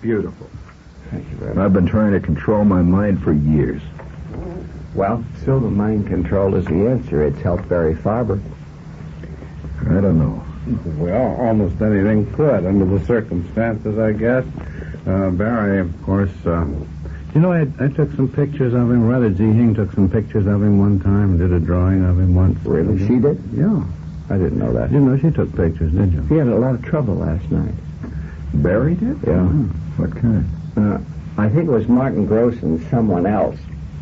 beautiful. Thank you very much. I've been trying to control my mind for years. Well, silver mind control is the answer. It's helped Barry Farber. I don't know. Well, almost anything could under the circumstances, I guess. Barry, of course, I took some pictures of him. Rather, G. Hing took some pictures of him one time, did a drawing of him once. Really? She did? Yeah. I didn't know that. You know she took pictures, did you? He had a lot of trouble last night. Barry did? Yeah. What kind? I think it was Martin Gross and someone else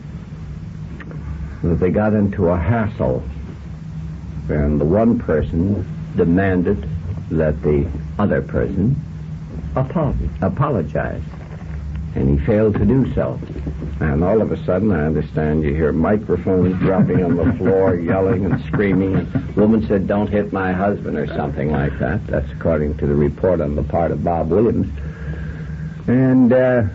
that they got into a hassle, and the one person demanded that the other person apologize, and he failed to do so. And all of a sudden, I understand you hear microphones dropping on the floor, yelling and screaming, and the woman said, "Don't hit my husband," or something like that. That's according to the report on the part of Bob Williams. And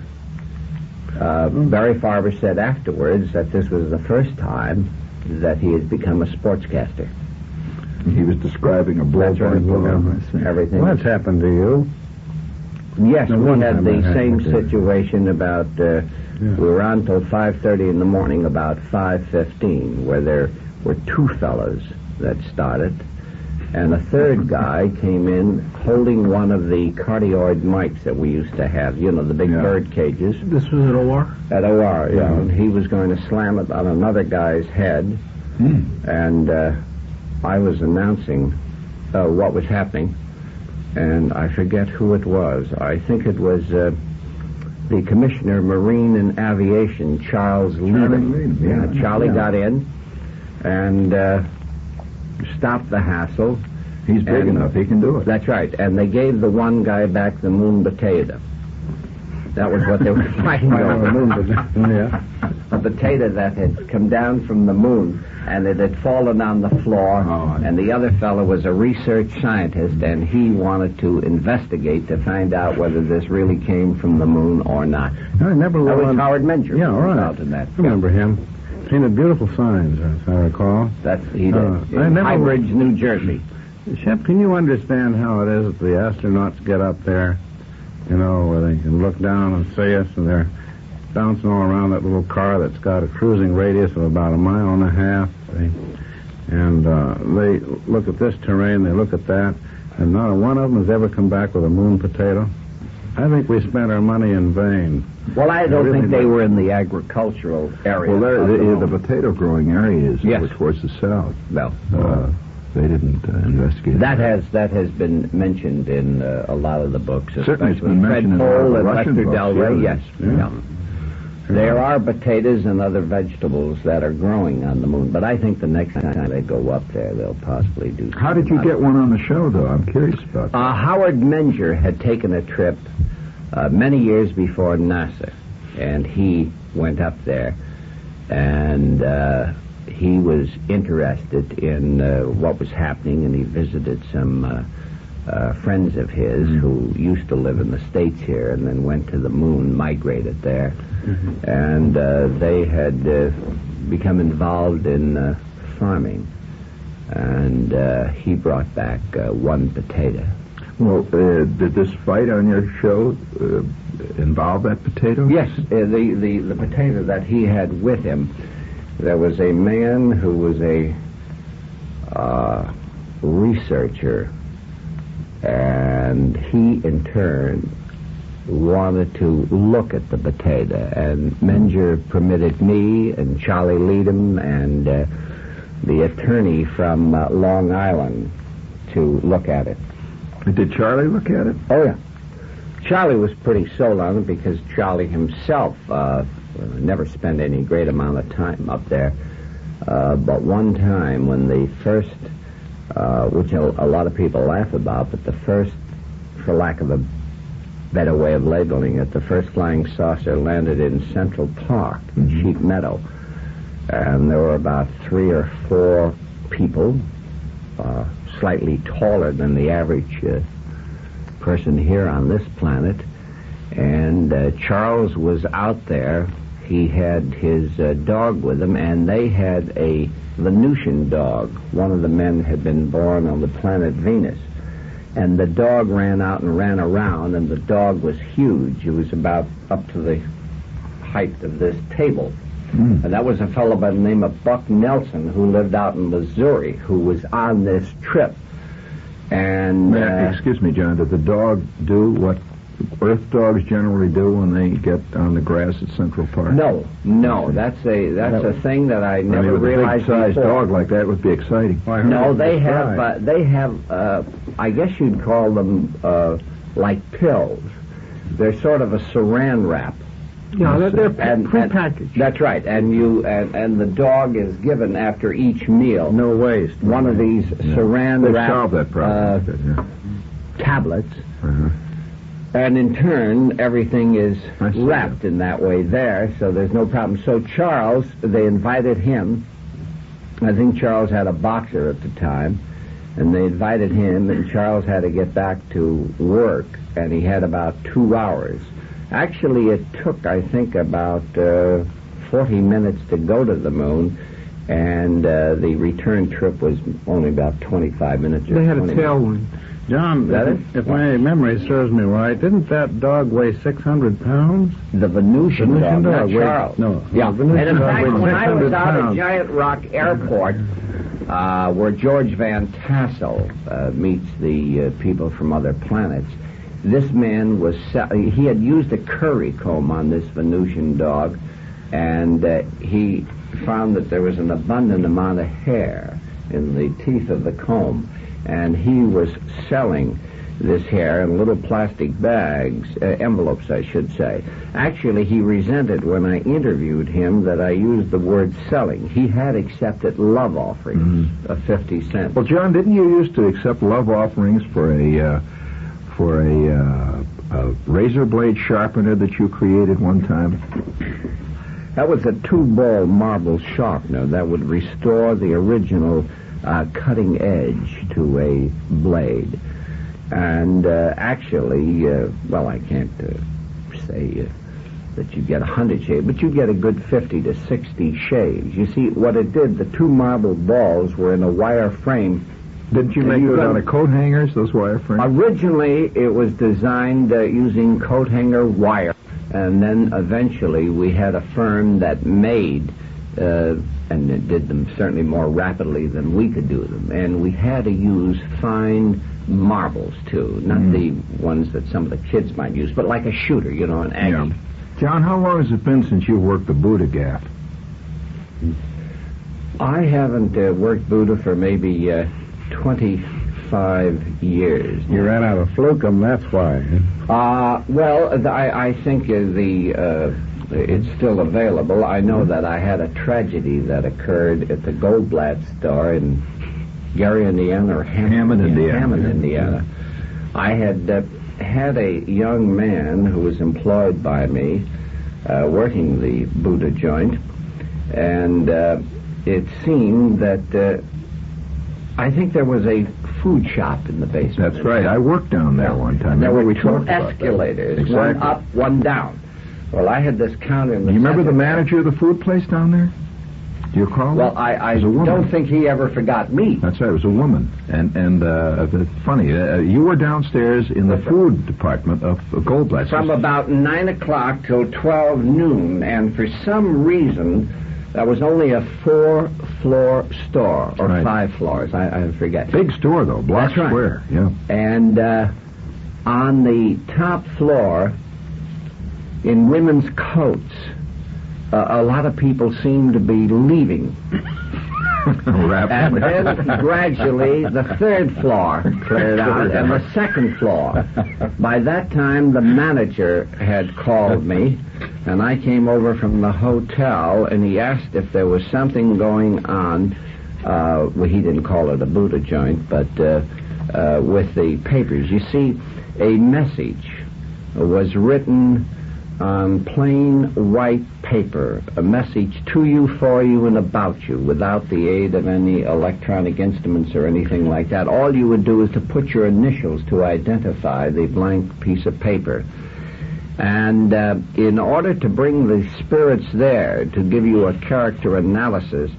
Barry Farber said afterwards that this was the first time that he had become a sportscaster. He was describing a blood-burning program. Everything. What's happened to you? Yes, No, we one had time the that same happened to you. situation about, we were on till 5:30 in the morning, about 5:15, where there were two fellows that started, and a third guy came in holding one of the cardioid mics that we used to have, you know, the big bird cages. This was at OR? At OR, yeah. And he was going to slam it on another guy's head, and I was announcing what was happening, and I forget who it was. I think it was the Commissioner of Marine and Aviation, Charles Leedham. Yeah, Charlie got in and stopped the hassle. He's big enough. He can do it. That's right. And they gave the one guy back the moon potato. That was what they were fighting over. Yeah. A potato that had come down from the moon, and it had fallen on the floor, and the other fellow was a research scientist, and he wanted to investigate to find out whether this really came from the moon or not. I never That was learned. Howard Menger. Yeah, who was right. involved in that. Remember him. Painted beautiful signs, as I recall. That he did. I In never- High Bridge, New Jersey. Shep, can you understand how it is that the astronauts get up there, you know, where they can look down and see us, and they're bouncing all around that little car that's got a cruising radius of about 1.5 miles, and they look at this terrain, they look at that, and not one of them has ever come back with a moon potato. I think we spent our money in vain. Well, I don't think they were in the agricultural area. Well, of the moon. the potato growing areas Yes. were towards the south. Well, They didn't investigate that has been mentioned in a lot of the books. Certainly it's especially been Fred mentioned in a lot of Pohl the and Russian Lester books, Del Rey. yeah. Yes. Yeah. Yeah. There are potatoes and other vegetables that are growing on the moon, but I think the next time they go up there, they'll possibly do. How did you get one on the show, though? I'm curious about that. Howard Menger had taken a trip many years before NASA, and he went up there, and he was interested in what was happening, and he visited some friends of his who used to live in the States here and then went to the moon, migrated there, and they had become involved in farming, and he brought back one potato. Well, did this fight on your show involve that potato? Yes, the potato that he had with him, there was a man who was a researcher, and he in turn wanted to look at the potato, and Menger permitted me and Charlie Leedham and the attorney from Long Island to look at it. Did Charlie look at it? Oh, yeah. Charlie was pretty sold on it because Charlie himself never spent any great amount of time up there. But one time when the first, which a lot of people laugh about, but the first, for lack of a better way of labeling it, the first flying saucer landed in Central Park, in Sheep Meadow. And there were about 3 or 4 people, slightly taller than the average person here on this planet. And Charles was out there. He had his dog with him, and they had a Venusian dog. One of the men had been born on the planet Venus. and the dog ran out and ran around, and the dog was huge. It was about up to the height of this table. And that was a fellow by the name of Buck Nelson, who lived out in Missouri, who was on this trip. And excuse me, John, did the dog do what earth dogs generally do when they get on the grass at Central Park? No, that's a thing that I never with realized a big-sized before. dog like that would be exciting. Well, I heard No, it they described. have, I guess you'd call them like pills. They're sort of a saran wrap. Yeah, they're And prepackaged. that's right, and the dog is given after each meal No waste. one of these saran They've wrap solved that problem. tablets, Uh-huh. and in turn everything is I see. wrapped in that way there, so there's no problem. So Charles, they invited him. I think Charles had a boxer at the time, and they invited him, and Charles had to get back to work, and he had about 2 hours. Actually, it took, I think, about 40 minutes to go to the moon, and the return trip was only about 25 minutes. Or They had a 20 minutes. tailwind. John, That it? if my memory serves me right, didn't that dog weigh 600 pounds? The Venusian Venusian dog, not dog, wait, Charles. no. Yeah. The Venusian And in dog fact, weighed when I was 600 out at pounds. Giant Rock Airport, where George Van Tassel meets the people from other planets, this man was, he had used a curry comb on this Venusian dog, and he found that there was an abundant amount of hair in the teeth of the comb, and he was selling this hair in little plastic bags, envelopes, I should say. Actually, he resented when I interviewed him that I used the word selling. He had accepted love offerings of 50 cents. Well, John, didn't you used to accept love offerings for a razor blade sharpener that you created one time? That was a 2-ball marble sharpener that would restore the original cutting edge to a blade. And actually, well, I can't say that you get 100 shaves, but you get a good 50 to 60 shaves. You see, what it did, the 2 marble balls were in a wire frame. Didn't you And make you those got- out of coat hangers, those wire frames? Originally, it was designed using coat hanger wire, and then eventually we had a firm that made, and it did them certainly more rapidly than we could do them, and we had to use fine marbles, too, not the ones that some of the kids might use, but like a shooter, you know, an Aggie. Yeah. John, how long has it been since you worked the Buddha gaff? I haven't worked Buddha for maybe 25 years. You ran out of flukum, that's why. Well, I think it's still available. I know that I had a tragedy that occurred at the Goldblatt store in Gary, Indiana, or Hammond, Indiana. Hammond, Indiana. I had had a young man who was employed by me working the Buddha joint, and it seemed that I think there was a food shop in the basement. That's right. I worked down there one time. There Remember were we 2 talked about that? escalators, Exactly. one up, one down. Well, I had this counter in the You remember the center. manager of the food place down there? Do you recall? Well, it? I It was a woman. don't think he ever forgot me. That's right. It was a woman, and it's funny. You were downstairs in the food department of Goldblatt. From about 9 o'clock till 12 noon, and for some reason, that was only a 4-floor store, or Right. 5 floors, I forget. Big store though, Block That's right. Square. Yeah. And on the top floor, in women's coats, a lot of people seemed to be leaving. And then gradually the 3rd floor cleared out and the 2nd floor. By that time the manager had called me, and I came over from the hotel, and he asked if there was something going on. Well, he didn't call it a Buddha joint, but with the papers. You see, a message was written on plain white paper, a message to you, for you, and about you, without the aid of any electronic instruments or anything like that. All you would do is to put your initials to identify the blank piece of paper. And in order to bring the spirits there, to give you a character analysis,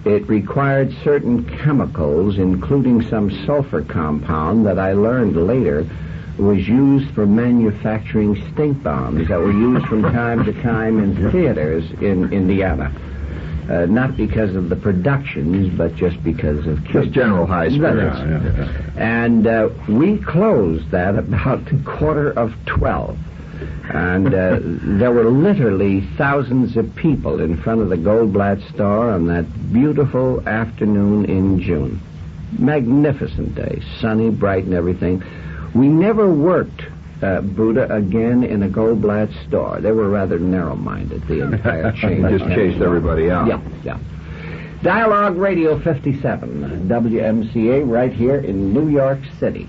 it required certain chemicals, including some sulfur compound that I learned later was used for manufacturing stink bombs that were used from time to time in theaters in Indiana. Not because of the productions, but just because of Just general high spirits. And we closed that about 11:15. And there were literally thousands of people in front of the Goldblatt store on that beautiful afternoon in June. Magnificent day, sunny, bright, and everything. We never worked, Buddha, again in a Goldblatt store. They were rather narrow-minded, the entire chain. They just chased everybody out. Yeah. Dialogue Radio 57, WMCA, right here in New York City.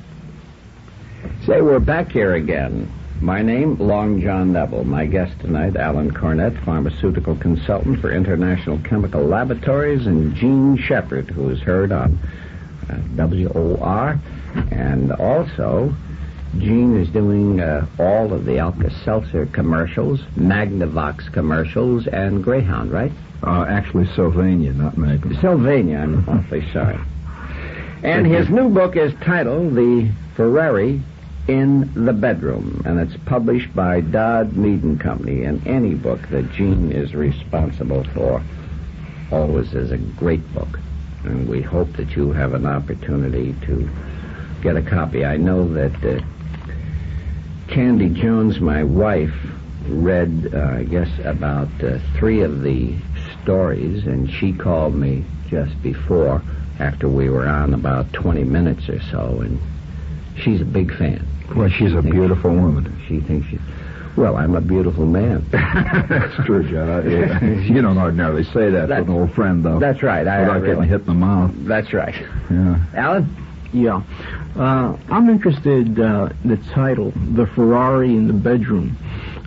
Say, we're back here again. My name, Long John Neville. My guest tonight, Alan Cornett, pharmaceutical consultant for International Chemical Laboratories, and Gene Shepard, who is heard on WOR. And also, Gene is doing all of the Alka-Seltzer commercials, Magnavox commercials, and Greyhound, right? Actually, Sylvania, not Magnum. Sylvania, I'm awfully sorry. And his new book is titled The Ferrari in the Bedroom, and it's published by Dodd Mead and Company. And any book that Gene is responsible for always is a great book. And we hope that you have an opportunity to get a copy. I know that Candy Jones, my wife, read, I guess, about 3 of the stories, and she called me just before, after we were on about 20 minutes or so, and she's a big fan. Well, she's a beautiful woman. She thinks she's... Well, I'm a beautiful man. That's true, John. You don't ordinarily say that to an old friend, though. That's right. Without getting hit in the mouth. That's right. Yeah. Alan? Yeah. I'm interested, the title, The Ferrari in the Bedroom.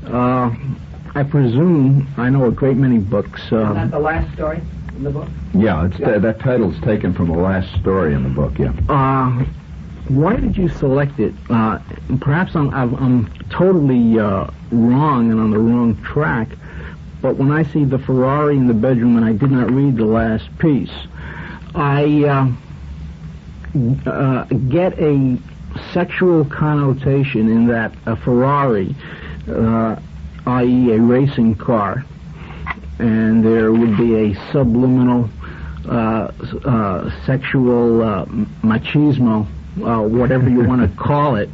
I presume I know a great many books. Isn't that the last story in the book? Yeah, that title's taken from the last story in the book, yeah. Why did you select it? Perhaps I'm totally wrong and on the wrong track, but when I see The Ferrari in the Bedroom, and I did not read the last piece, I get a sexual connotation in that a Ferrari, i.e. a racing car, and there would be a subliminal sexual machismo, whatever you want to call it,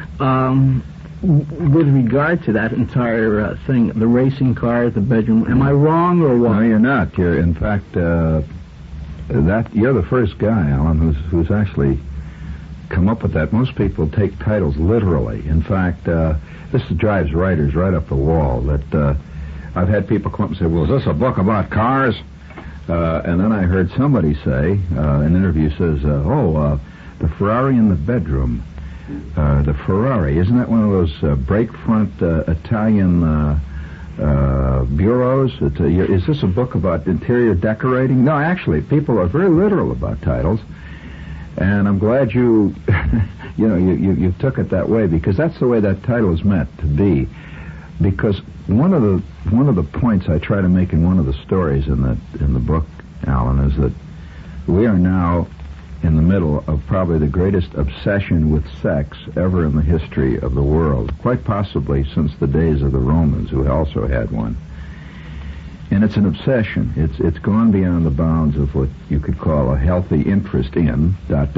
with regard to that entire thing, the racing car, the bedroom. Am I wrong or what? No, you're not. In fact, you're the first guy, Alan, who's actually come up with that. Most people take titles literally. In fact, this drives writers right up the wall. That I've had people come up and say, "Well, is this a book about cars?" And then I heard somebody say, an interview says, The Ferrari in the Bedroom. The Ferrari, isn't that one of those break front Italian bureaus? Is this a book about interior decorating? No, actually, people are very literal about titles, and I'm glad you took it that way, because that's the way that title is meant to be. Because one of the points I try to make in one of the stories in the book, Alan, is that we are now in the middle of probably the greatest obsession with sex ever in the history of the world, quite possibly since the days of the Romans, who also had one. And it's an obsession. It's gone beyond the bounds of what you could call a healthy interest in, ...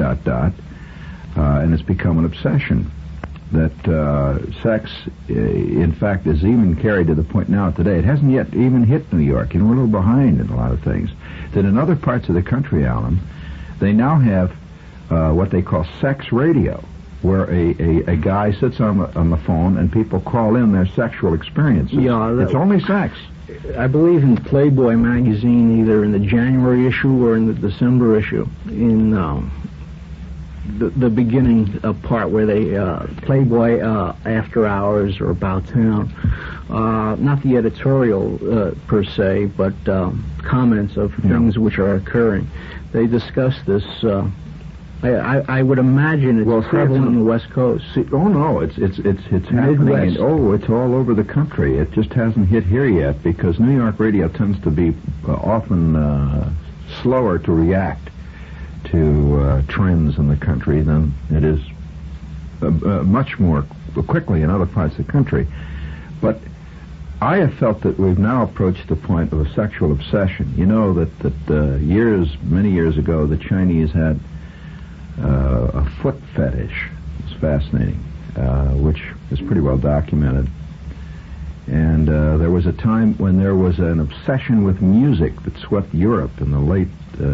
and it's become an obsession. That sex, in fact, is even carried to the point now today. It hasn't yet even hit New York. We're a little behind in a lot of things. That in other parts of the country, Alan, they now have what they call sex radio, where a guy sits on the phone and people call in their sexual experiences. Yeah, it's only sex. I believe in Playboy magazine, either in the January issue or in the December issue, in the beginning part where they Playboy After Hours or About Town, not the editorial per se, but comments of things which are occurring. They discuss this. I would imagine it's prevalent on the West Coast. Oh no, it's happening. Midwest. It's all over the country. It just hasn't hit here yet because New York radio tends to be often slower to react to trends in the country than it is much more quickly in other parts of the country. But I have felt that we've now approached the point of a sexual obsession. You know that many years ago, the Chinese had a foot fetish. It's fascinating, which is pretty well documented. And there was a time when there was an obsession with music that swept Europe in the late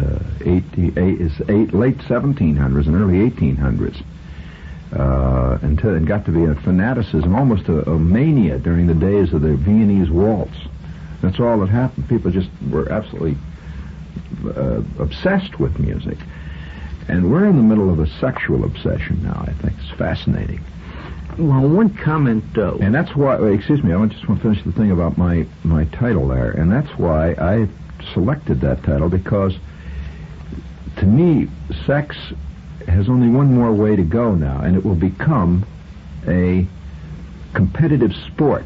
1700s and early 1800s. Until it got to be a fanaticism, almost a mania during the days of the Viennese waltz. That's all that happened. People just were absolutely obsessed with music. And we're in the middle of a sexual obsession now, I think. It's fascinating. Well, one comment... and that's why... Excuse me, I just want to finish the thing about my title there. And that's why I selected that title, because to me, sex has only one more way to go now, and it will become a competitive sport.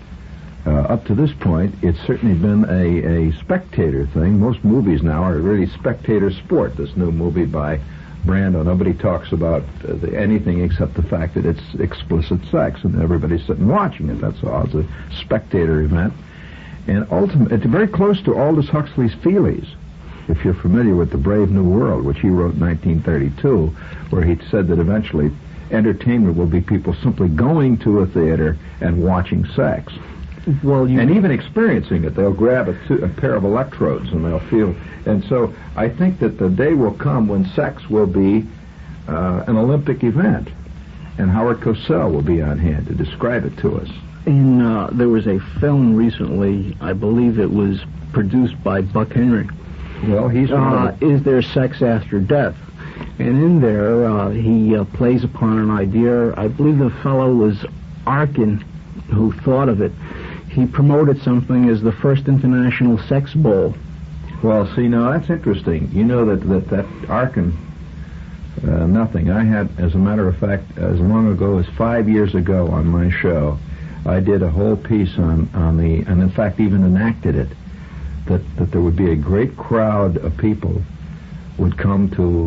Up to this point, it's certainly been a spectator thing. Most movies now are really spectator sport. This new movie by Brando, nobody talks about anything except the fact that it's explicit sex, and everybody's sitting watching it. That's all. It's a spectator event. And ultimately, it's very close to Aldous Huxley's Feelies, if you're familiar with The Brave New World, which he wrote in 1932, where he said that eventually entertainment will be people simply going to a theater and watching sex. Well, and even experiencing it. They'll grab a pair of electrodes and they'll feel... And so I think that the day will come when sex will be an Olympic event. And Howard Cosell will be on hand to describe it to us. There was a film recently, I believe it was produced by Buck Henry. Well, he's... Is There Sex After Death? And in there, he plays upon an idea. I believe the fellow was Arkin who thought of it. He promoted something as the first international sex bowl. Well, see, now that's interesting. You know that Arkin, nothing. I had, as a matter of fact, as long ago as 5 years ago on my show, I did a whole piece on the, and in fact even enacted it, that there would be a great crowd of people would come to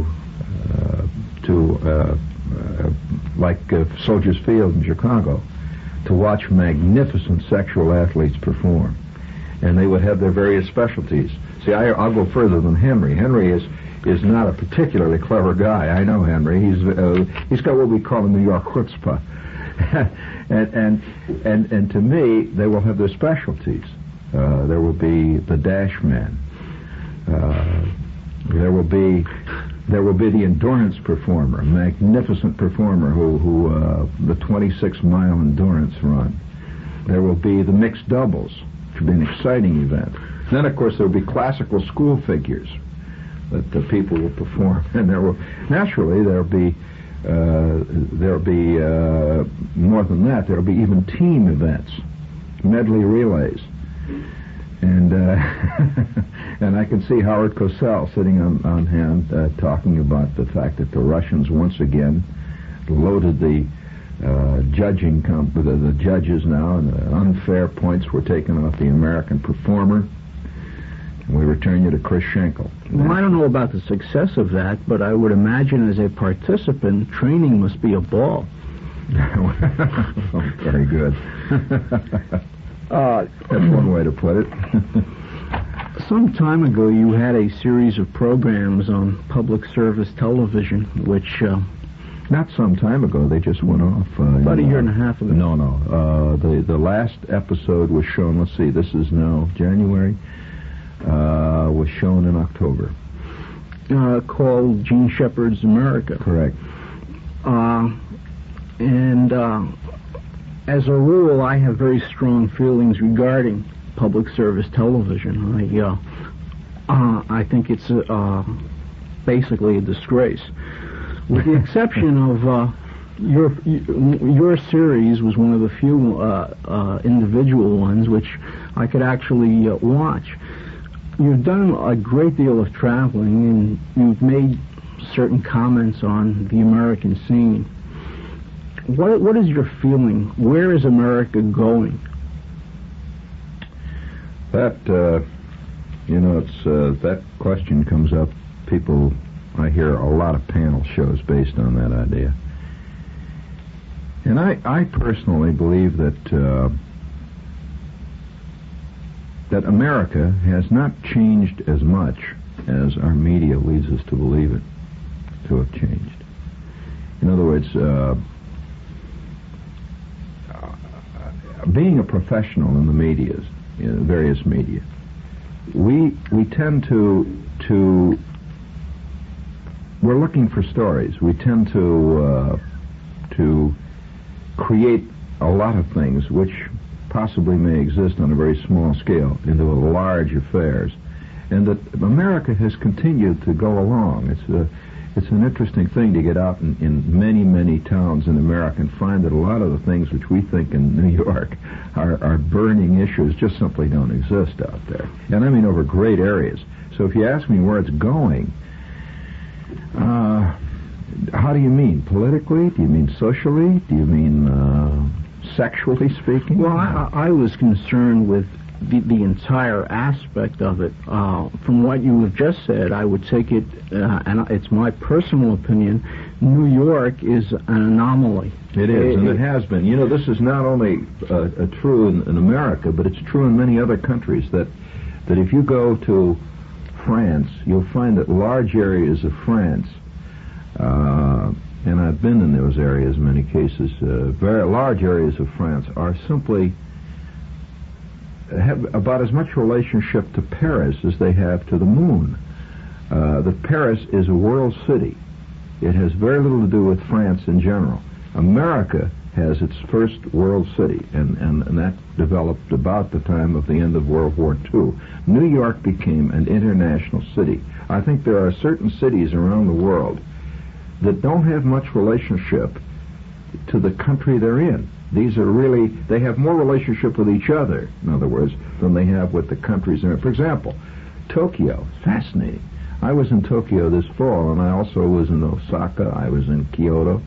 Soldiers Field in Chicago to watch magnificent sexual athletes perform. And they would have their various specialties. See, I'll go further than Henry. Henry is not a particularly clever guy. I know Henry. He's got what we call a New York chutzpah. and to me, they will have their specialties. There will be the dash man. There will be the endurance performer, a magnificent performer who the 26-mile endurance run. There will be the mixed doubles, which will be an exciting event. Then, of course, there will be classical school figures that the people will perform, and there'll be more than that. There'll be even team events, medley relays. And and I can see Howard Cosell sitting on hand talking about the fact that the Russians once again loaded the the judges now, and unfair points were taken off the American performer. And we return you to Chris Schenkel. Well, I don't know about the success of that, but I would imagine as a participant, training must be a ball. Oh, very good. That's one way to put it. Some time ago, you had a series of programs on public service television, which... Not some time ago. They just went off. About a year and a half ago. No. The last episode was shown, let's see, this is now January, was shown in October. Called Gene Shepard's America. Correct. As a rule, I have very strong feelings regarding public service television. I think it's basically a disgrace. With the exception of your series was one of the few individual ones which I could actually watch. You've done a great deal of traveling, and you've made certain comments on the American scene. What is your feeling? Where is America going? That You know, it's that question comes up. People, I hear a lot of panel shows based on that idea. And I personally believe that that America has not changed as much as our media leads us to believe it to have changed. In other words, being a professional in the media, various media, we tend to we're looking for stories. We tend to create a lot of things which possibly may exist on a very small scale into large affairs, and that America has continued to go along. It's an interesting thing to get out in many towns in America and find that a lot of the things which we think in New York are burning issues just simply don't exist out there. And I mean over great areas. So if you ask me where it's going, how do you mean? Politically? Do you mean socially? Do you mean sexually speaking? Well, I was concerned with the entire aspect of it. From what you have just said, I would take it, and it's my personal opinion, New York is an anomaly. It is, and it has been. You know, this is not only true in America, but it's true in many other countries, that if you go to France, you'll find that large areas of France, and I've been in those areas in many cases, very large areas of France are simply have about as much relationship to Paris as they have to the moon. That Paris is a world city. It has very little to do with France in general. America has its first world city, and that developed about the time of the end of World War II. New York became an international city. I think there are certain cities around the world that don't have much relationship to the country they're in. These are really, they have more relationship with each other, in other words, than they have with the countries they're in. For example, Tokyo, fascinating. I was in Tokyo this fall, and I also was in Osaka, I was in Kyoto,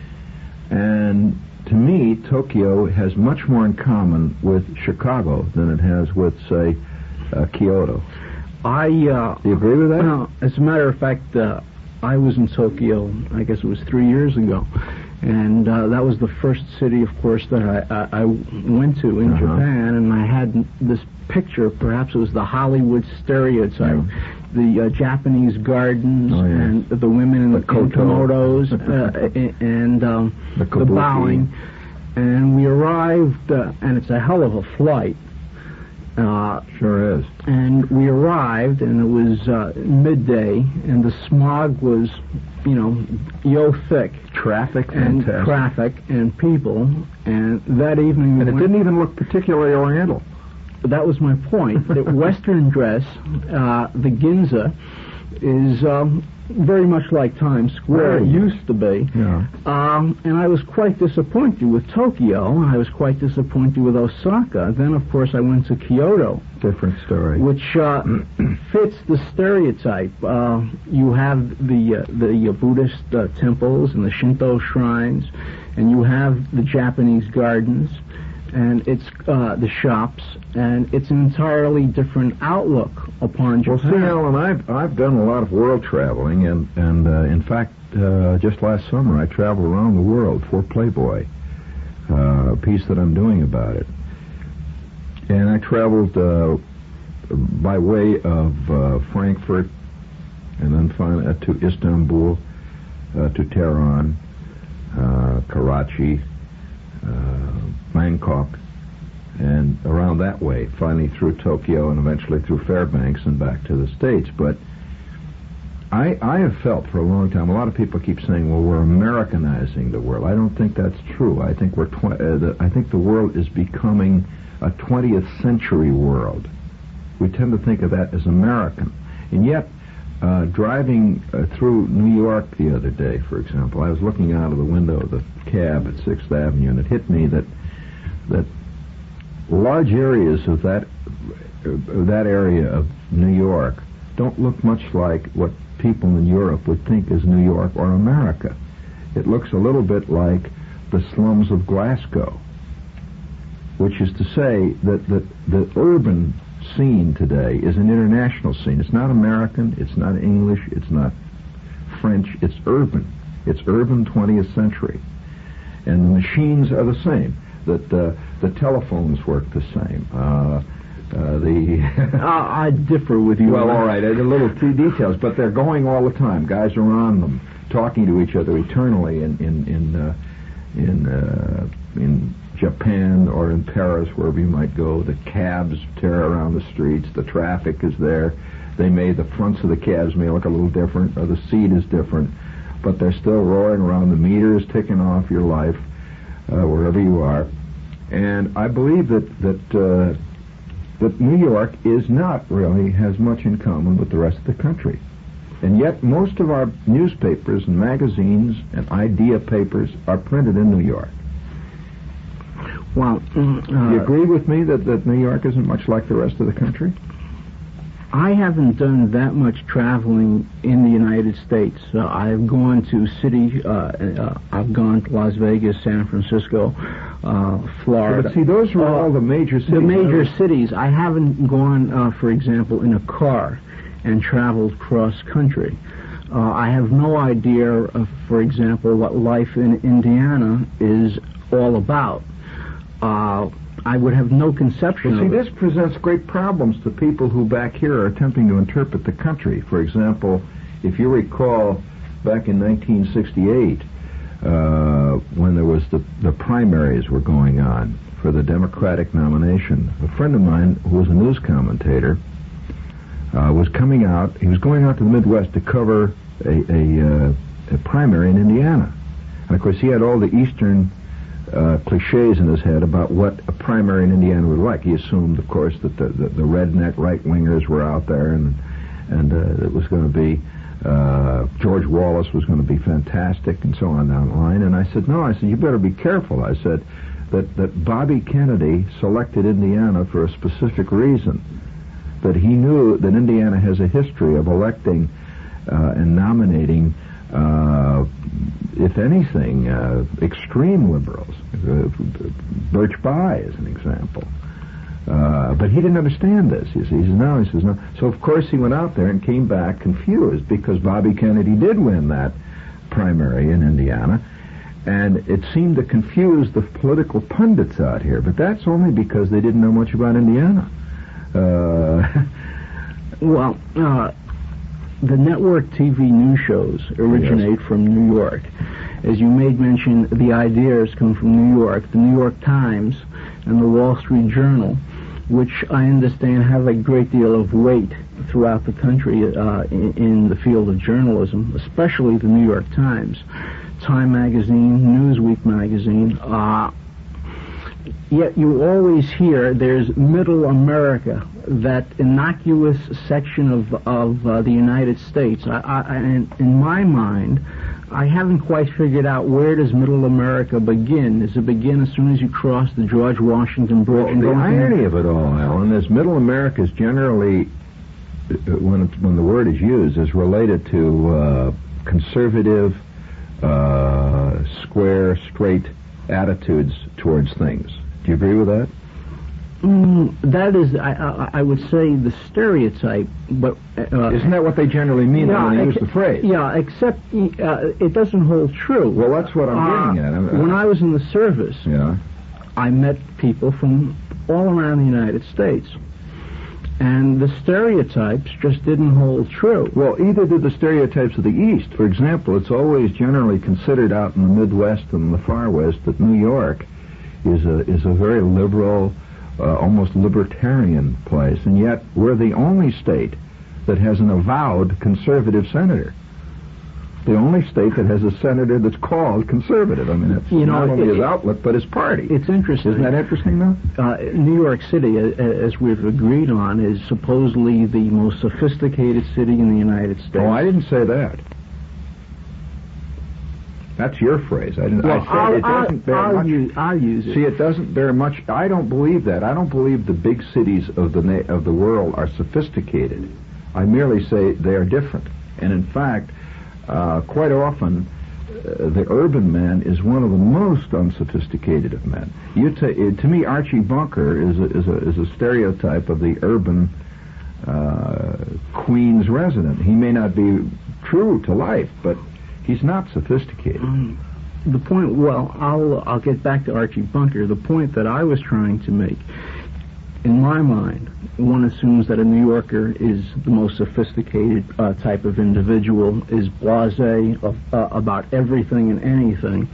and to me, Tokyo has much more in common with Chicago than it has with, say, Kyoto. Do you agree with that? As a matter of fact, I was in Tokyo, I guess it was 3 years ago, and that was the first city, of course, that I went to in Japan, and I had this picture, perhaps it was the Hollywood stereotype, the Japanese gardens, and the women in the kimonos, and the bowing, and we arrived, and it's a hell of a flight. Sure is. And we arrived, and it was midday, and the smog was, thick. Traffic, and fantastic. Traffic and people, and that evening... And it didn't even look particularly oriental. That was my point. That Western dress, the Ginza, is very much like Times Square. It used to be. Yeah. And I was quite disappointed with Tokyo. I was quite disappointed with Osaka. Then, of course, I went to Kyoto. Different story. Which fits the stereotype. You have the Buddhist temples and the Shinto shrines, and you have the Japanese gardens, and it's the shops, and it's an entirely different outlook upon Japan. Well, see, Alan, I've done a lot of world traveling, and in fact, just last summer I traveled around the world for Playboy, a piece that I'm doing about it. And I traveled by way of Frankfurt, and then finally to Istanbul, to Tehran, Karachi, Bangkok, and around that way, finally through Tokyo and eventually through Fairbanks and back to the States. But I have felt for a long time, a lot of people keep saying, well, we're Americanizing the world. I don't think that's true. I think I think the world is becoming a 20th century world. We tend to think of that as American. And yet, driving through New York the other day, for example, I was looking out of the window of the cab at 6th Avenue, and it hit me that large areas of that area of New York don't look much like what people in Europe would think is New York or America. It looks a little bit like the slums of Glasgow, which is to say that the urban scene today is an international scene. It's not American, it's not English, it's not French, it's urban. It's urban 20th century. And the machines are the same. The telephones work the same. I differ with you. Well, all right, the little key details, but they're going all the time. Guys are on them, talking to each other eternally in Japan or in Paris, wherever you might go. The cabs tear around the streets. The traffic is there. The fronts of the cabs may look a little different, or the seat is different, but they're still roaring around. The meter is ticking off your life wherever you are. And I believe that New York is not really has much in common with the rest of the country. And yet most of our newspapers and magazines and idea papers are printed in New York. Well, do you agree with me that New York isn't much like the rest of the country? I haven't done that much traveling in the United States. I've gone to I've gone to Las Vegas, San Francisco, Florida. But see, those are all the major cities. The major cities. I haven't gone, for example, in a car and traveled cross country. I have no idea, for example, what life in Indiana is all about. I would have no conception of it. This presents great problems to people who back here are attempting to interpret the country. For example, if you recall, back in 1968, when there was the primaries were going on for the Democratic nomination, a friend of mine who was a news commentator was coming out. He was going out to the Midwest to cover a primary in Indiana. And of course, he had all the Eastern cliches in his head about what a primary in Indiana would like. He assumed, of course, that the redneck right-wingers were out there, and it was going to be George Wallace was going to be fantastic, and so on down the line. And I said, no, you better be careful. I said that Bobby Kennedy selected Indiana for a specific reason, that he knew that Indiana has a history of electing and nominating if anything, extreme liberals. Birch Bayh is an example. But he didn't understand this. He says no. So, of course, he went out there and came back confused because Bobby Kennedy did win that primary in Indiana, and it seemed to confuse the political pundits out here. But that's only because they didn't know much about Indiana. The network TV news shows originate from New York. As you made mention, the ideas come from New York. The New York Times and the Wall Street Journal, which I understand have a great deal of weight throughout the country in the field of journalism, especially the New York Times, Time Magazine, Newsweek Magazine. Yet you always hear there's Middle America, that innocuous section of the United States. And in my mind, I haven't quite figured out where does Middle America begin. Does it begin as soon as you cross the George Washington Bridge? Well, the irony of it all, Alan, is Middle America is generally, when the word is used, is related to conservative, square, straight attitudes towards things. Do you agree with that? That is, I would say, the stereotype. But isn't that what they generally mean when they use the phrase? Yeah, except it doesn't hold true. Well, that's what I'm getting at. When I was in the service, I met people from all around the United States, and the stereotypes just didn't hold true. Well, either did the stereotypes of the East. For example, it's always generally considered out in the Midwest and the Far West that New York is a very liberal, almost libertarian place, and yet we're the only state that has an avowed conservative senator. The only state that has a senator that's called conservative. I mean, it's not only his outlet, but his party. It's interesting. Isn't that interesting, though? New York City, as we've agreed on, is supposedly the most sophisticated city in the United States. Oh, I didn't say that. That's your phrase. I said it doesn't bear much. I'll use it. See, it doesn't bear much. I don't believe that. I don't believe the big cities of the world are sophisticated. I merely say they are different. And in fact, quite often, the urban man is one of the most unsophisticated of men. To me, Archie Bunker is a stereotype of the urban Queens resident. He may not be true to life, but he's not sophisticated. The point, well, I'll get back to Archie Bunker. The point that I was trying to make, in my mind, one assumes that a New Yorker is the most sophisticated type of individual, is blasé about everything and anything.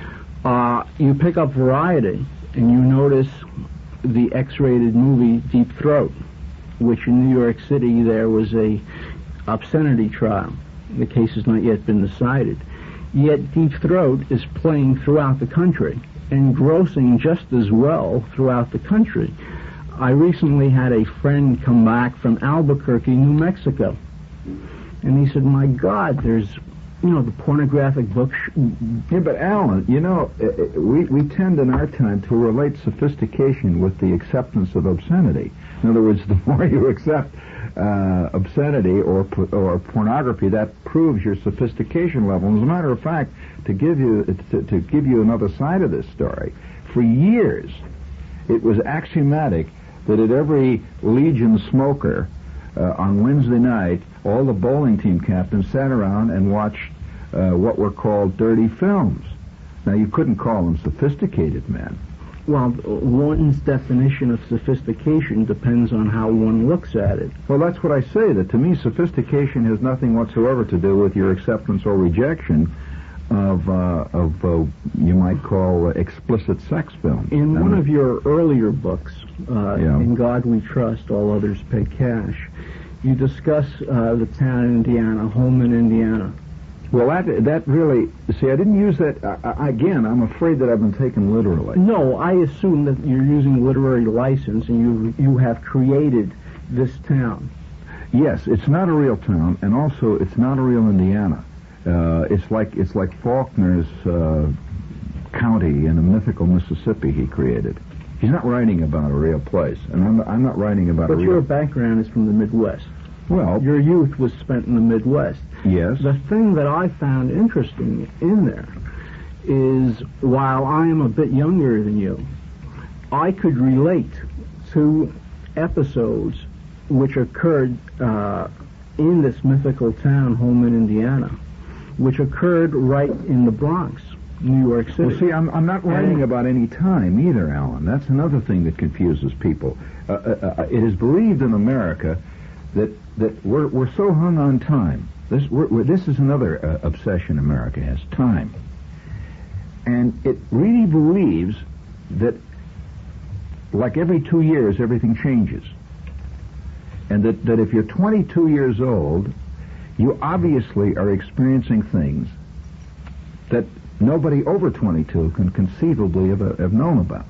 You pick up Variety, and you notice the X-rated movie Deep Throat, which in New York City there was a obscenity trial. The case has not yet been decided. Yet Deep Throat is playing throughout the country and grossing just as well throughout the country. I recently had a friend come back from Albuquerque, New Mexico, and he said, "My God, there's, the pornographic books." Yeah, but Alan, we tend in our time to relate sophistication with the acceptance of obscenity. In other words, the more you accept obscenity or pornography, that proves your sophistication level. And as a matter of fact, to give you another side of this story, for years it was axiomatic that at every Legion smoker on Wednesday night, all the bowling team captains sat around and watched what were called dirty films. Now, you couldn't call them sophisticated men. Well, one's definition of sophistication depends on how one looks at it. Well, that's what I say, that to me sophistication has nothing whatsoever to do with your acceptance or rejection of you might call explicit sex films. In one of your earlier books, In God We Trust, All Others Pay Cash, you discuss the town in Indiana, Holman, Indiana. Well, that really, see, I didn't use that, again, I'm afraid that I've been taken literally. No, I assume that you're using literary license and you have created this town. Yes, it's not a real town, and also it's not a real Indiana. It's like Faulkner's county in a mythical Mississippi he created. He's not writing about a real place, and I'm not writing about a real... But your background is from the Midwest. Well... Your youth was spent in the Midwest. Yes. The thing that I found interesting in there is, while I am a bit younger than you, I could relate to episodes which occurred in this mythical town, Holman, Indiana, which occurred right in the Bronx, New York City. Well, see, I'm not writing about any time either, Alan. That's another thing that confuses people. It is believed in America that we're so hung on time. This is another obsession America has, time. And it really believes that, like every 2 years, everything changes. And that if you're 22 years old, you obviously are experiencing things that nobody over 22 can conceivably have known about.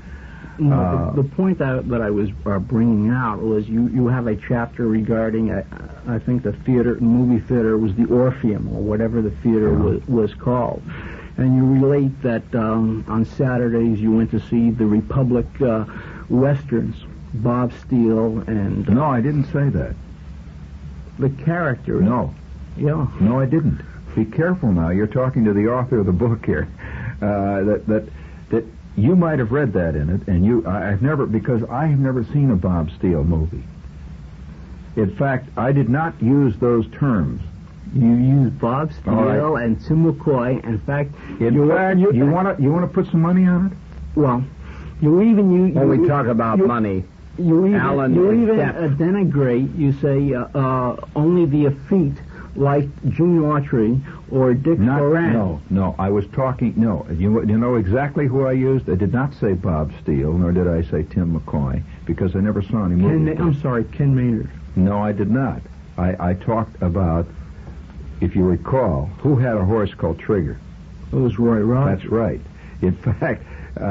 No, the point that I was bringing out was you have a chapter regarding, I think the movie theater was the Orpheum, or whatever the theater was called. And you relate that on Saturdays you went to see the Republic Westerns, Bob Steele and... No, I didn't say that. The character... No. Yeah. No, I didn't. Be careful now. You're talking to the author of the book here. That you might have read that in it, and because I have never seen a Bob Steele movie. In fact, I did not use those terms. You used Bob Steele and Tim McCoy. In fact, you want to put some money on it? Well, you even use... When we talk about money, you even Alan, denigrate. You say only the effete, like Gene Autry or Dick Foran. No. I was talking. No, you know exactly who I used. I did not say Bob Steele, nor did I say Tim McCoy, because I never saw any movies. I'm sorry, Ken Maynard. No, I did not. I talked about, if you recall, who had a horse called Trigger. It was Roy Rogers. That's right. In fact,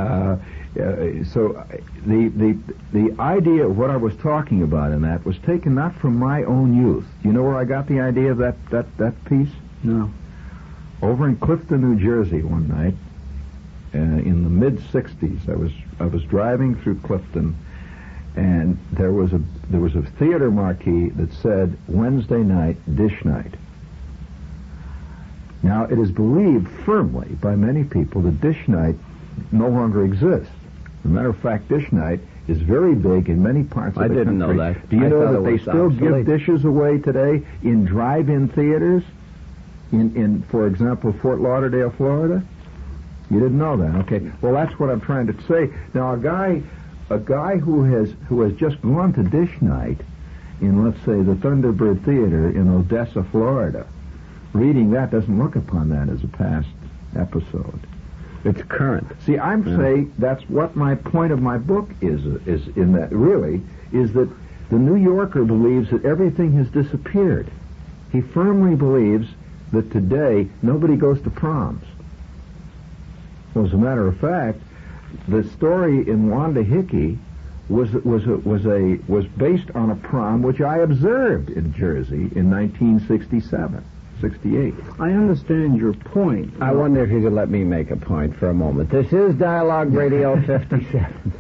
so the idea of what I was talking about in that was taken not from my own youth. You know where I got the idea of that piece? No. Over in Clifton, New Jersey, one night, in the mid-'60s, I was driving through Clifton, and there was a theater marquee that said Wednesday night dish night. Now, it is believed firmly by many people that dish night no longer exists. As a matter of fact, dish night is very big in many parts of the country. I didn't know that. Do you I know thought that it they was still obsolete. give dishes away today in drive-in theaters in, for example, Fort Lauderdale, Florida? You didn't know that? Okay. Well, that's what I'm trying to say. Now, a guy who has just gone to dish night in, let's say, the Thunderbird Theater in Odessa, Florida, reading that doesn't look upon that as a past episode. It's current. See, I'm saying that's what my point of my book is in that, really, is that the New Yorker believes that everything has disappeared. He firmly believes that today nobody goes to proms. Well, as a matter of fact, the story in Wanda Hickey was based on a prom which I observed in Jersey in 1967, 68. I understand your point. I wonder if you could let me make a point for a moment. This is Dialogue Radio 57.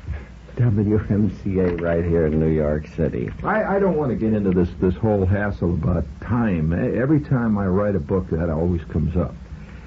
WMCA right here in New York City. I don't want to get into this whole hassle about time. Every time I write a book, that always comes up.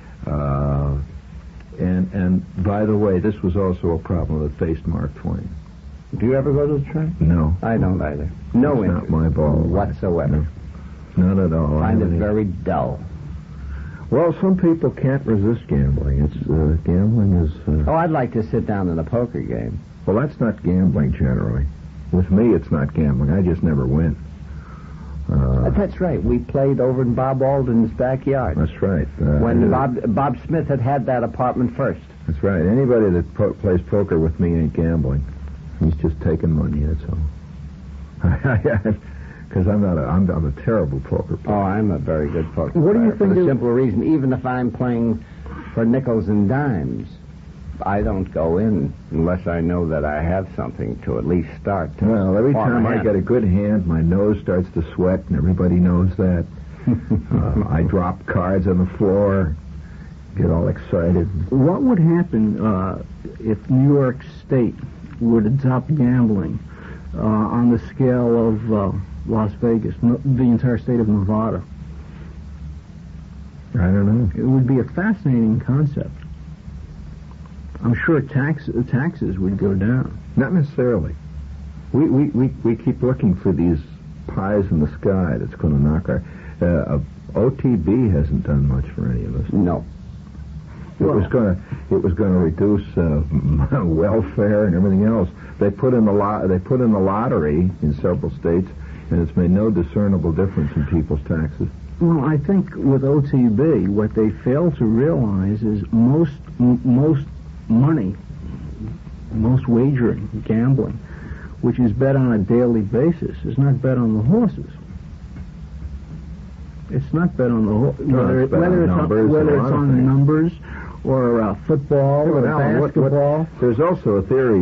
And by the way, this was also a problem that faced Mark Twain. Do you ever go to the train? No. I don't either. No It's interest not my ball whatsoever. Not at all. I find it very dull. Well, some people can't resist gambling. It's gambling is. Oh, I'd like to sit down in a poker game. Well, that's not gambling generally. With me, it's not gambling. I just never win. That's right. We played over in Bob Alden's backyard. That's right. When Bob Smith had that apartment first. That's right. Anybody that plays poker with me ain't gambling. He's just taking money. That's all. Because I'm a terrible poker player. Oh, I'm a very good poker What do you player. For think the is- simple reason, even if I'm playing for nickels and dimes, I don't go in unless I know that I have something to at least start. Well, every form time a I hand. get a good hand, my nose starts to sweat, and everybody knows that. I drop cards on the floor, get all excited. What would happen if New York State would adopt gambling on the scale of Las Vegas, the entire state of Nevada? I don't know. It would be a fascinating concept. I'm sure taxes would go down. Not necessarily. We keep looking for these pies in the sky that's going to knock our... OTB hasn't done much for any of us. No. It was going to reduce welfare and everything else. They put in the lottery in several states, and it's made no discernible difference in people's taxes. Well, I think with OTB, what they fail to realize is most money, most wagering, gambling, which is bet on a daily basis, is not bet on the horses. It's not bet on the horses. Whether it's on numbers or football or basketball. There's also a theory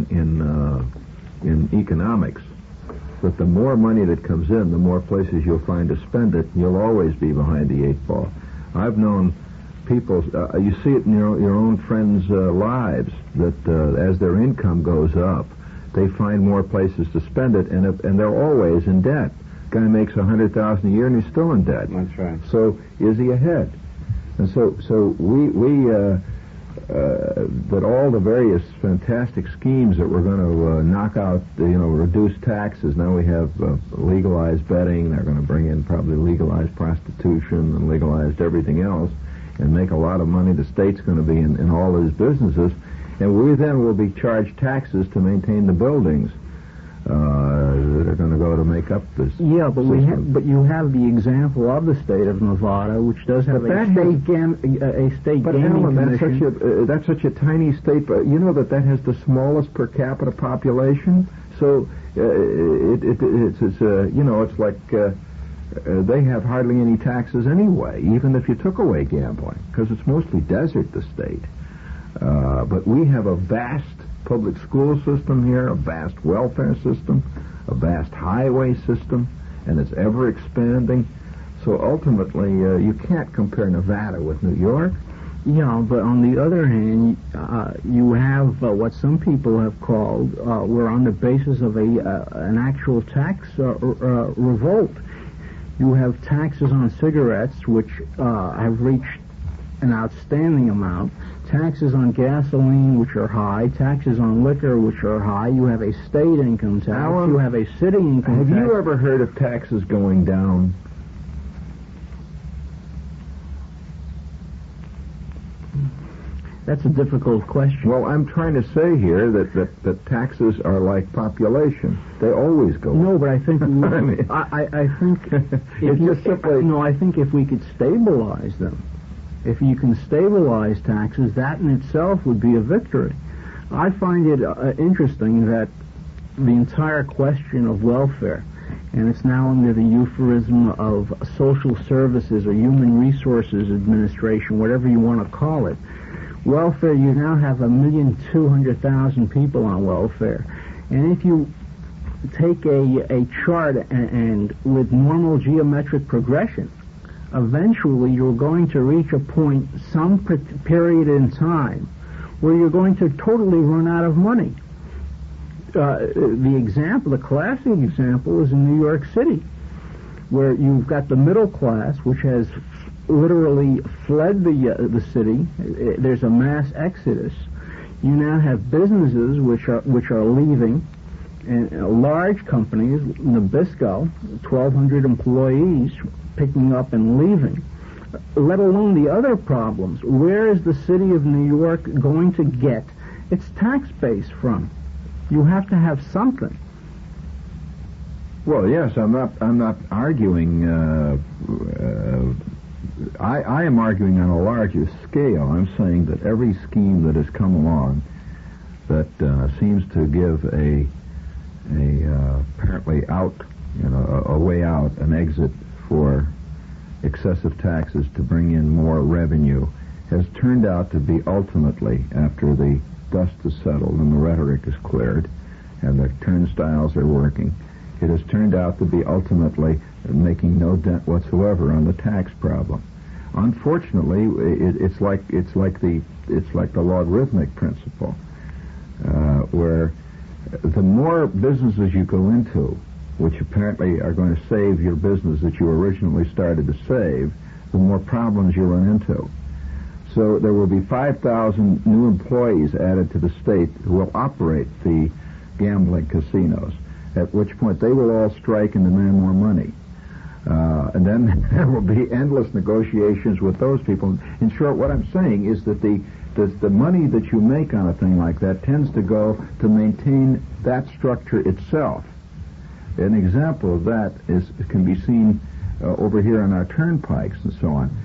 in economics that the more money that comes in, the more places you'll find to spend it. You'll always be behind the eight ball. I've known people, you see it in your own friends' lives, that as their income goes up, they find more places to spend it, and they're always in debt. Guy makes $100,000 a year and he's still in debt. That's right. So is he ahead? And so we that all the various fantastic schemes that we're going to knock out, reduce taxes. Now we have legalized betting. They're going to bring in probably legalized prostitution and legalized everything else, and make a lot of money. The state's going to be in all these businesses, and we then will be charged taxes to maintain the buildings that are going to go to make up this. Yeah, but system. you have the example of the state of Nevada, which does have a state gaming commission. That's such a tiny state, but you know that has the smallest per capita population. So it's like they have hardly any taxes anyway, even if you took away gambling, because it's mostly desert, the state. But we have a vast public school system here, a vast welfare system, a vast highway system, and it's ever expanding. So ultimately, you can't compare Nevada with New York. Yeah, but on the other hand, you have what some people have called, we're on the basis of an actual tax revolt. You have taxes on cigarettes, which have reached an outstanding amount. Taxes on gasoline, which are high. Taxes on liquor, which are high. You have a state income tax. Alan, you have a city income have tax. you ever heard of taxes going down? That's a difficult question. Well, I'm trying to say here that taxes are like population. They always go up. No, but I think I mean, I think it's just simply... no. I think if we could stabilize them, if you can stabilize taxes, that in itself would be a victory. I find it interesting that the entire question of welfare, and it's now under the euphemism of social services or human resources administration, whatever you want to call it. Welfare, you now have 1,200,000 people on welfare. And if you take a chart and with normal geometric progression, eventually you're going to reach a point, some period in time, where you're going to totally run out of money. The classic example is in New York City, where you've got the middle class, which has literally fled the city. There's a mass exodus. You now have businesses which are leaving, and large companies, Nabisco, 1,200 employees picking up and leaving. Let alone the other problems. Where is the city of New York going to get its tax base from? You have to have something. Well, yes, I'm not arguing. I am arguing on a larger scale. I'm saying that every scheme that has come along that seems to give a apparently out, a way out, an exit for excessive taxes to bring in more revenue, has turned out to be ultimately, after the dust is settled and the rhetoric is cleared and the turnstiles are working, it has turned out to be ultimately making no dent whatsoever on the tax problem. Unfortunately, it's like the logarithmic principle, where the more businesses you go into, which apparently are going to save your business that you originally started to save, the more problems you run into. So there will be 5,000 new employees added to the state who will operate the gambling casinos, at which point they will all strike and demand more money. And then there will be endless negotiations with those people. In short, what I'm saying is that the money that you make on a thing like that tends to go to maintain that structure itself. An example of that can be seen over here on our turnpikes and so on.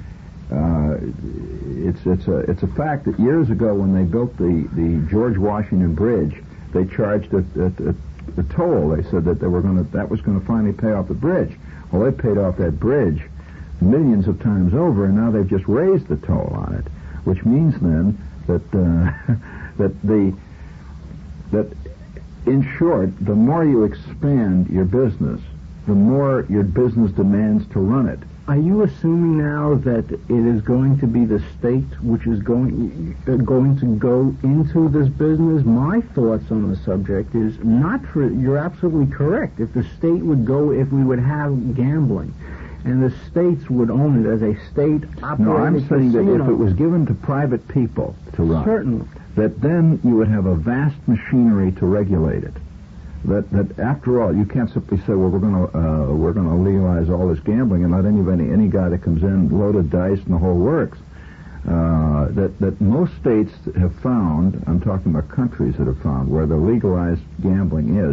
It's a fact that years ago, when they built the George Washington Bridge, they charged a toll. They said that that was going to finally pay off the bridge. Well, they paid off that bridge millions of times over, and now they've just raised the toll on it, which means then that in short, the more you expand your business, the more your business demands to run it. Are you assuming now that it is going to be the state which is going to go into this business? My thoughts on the subject is not for. You're absolutely correct. If the state would go, if we would have gambling, and the states would own it as a state operating No, I'm saying casino, that if it was given to private people to run, certainly, that then you would have a vast machinery to regulate it. That after all, you can't simply say, well, we're going to legalize all this gambling and let any guy that comes in load a dice and the whole works. That most states have found, I'm talking about countries that have found, where the legalized gambling is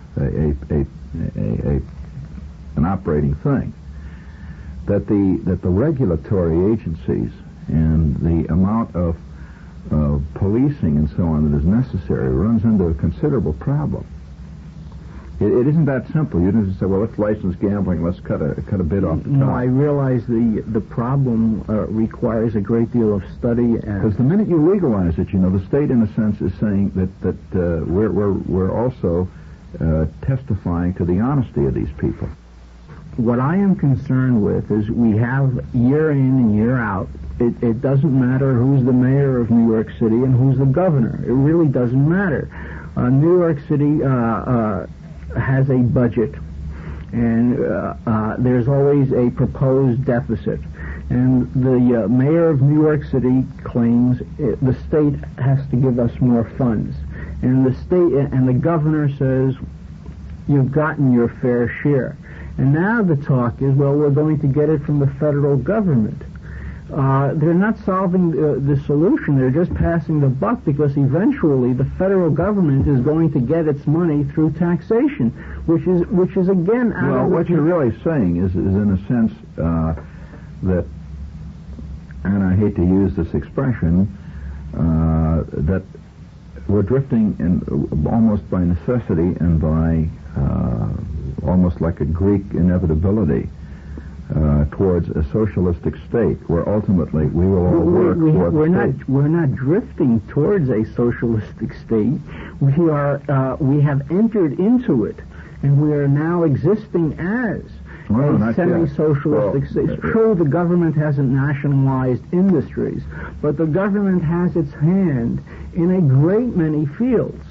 an operating thing, that the regulatory agencies and the amount of policing and so on that is necessary runs into a considerable problem. It isn't that simple. You don't just say, well, let's license gambling, let's cut a bit off the top. No, I realize the problem requires a great deal of study. Because the minute you legalize it, the state, in a sense, is saying that we're also testifying to the honesty of these people. What I am concerned with is we have year in and year out. It doesn't matter who's the mayor of New York City and who's the governor. It really doesn't matter. New York City has a budget, and there's always a proposed deficit. And the mayor of New York City claims the state has to give us more funds, and the governor says you've gotten your fair share. And now the talk is, well, we're going to get it from the federal government. They're not solving the solution. They're just passing the buck, because eventually the federal government is going to get its money through taxation, which is again out well, of what you're really saying is in a sense that, and I hate to use this expression, that we're drifting almost by necessity and by almost like a Greek inevitability towards a socialistic state, where ultimately we will all work for the state. We're not drifting towards a socialistic state. We have entered into it, and we are now existing as a semi-socialistic state. It's true the government hasn't nationalized industries, but the government has its hand in a great many fields.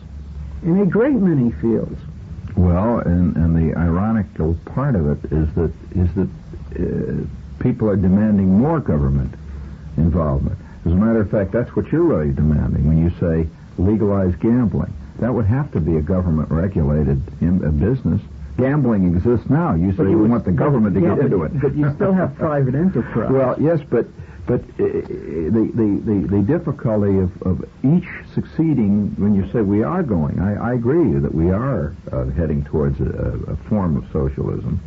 Well, and the ironical part of it is that people are demanding more government involvement. As a matter of fact, that's what you're really demanding when you say legalize gambling. That would have to be a government-regulated business. Gambling exists now. You say you want the government to get into it. But you still have private enterprise. Well, yes, but the difficulty of each succeeding, when you say we are going, I agree that we are heading towards a form of socialism.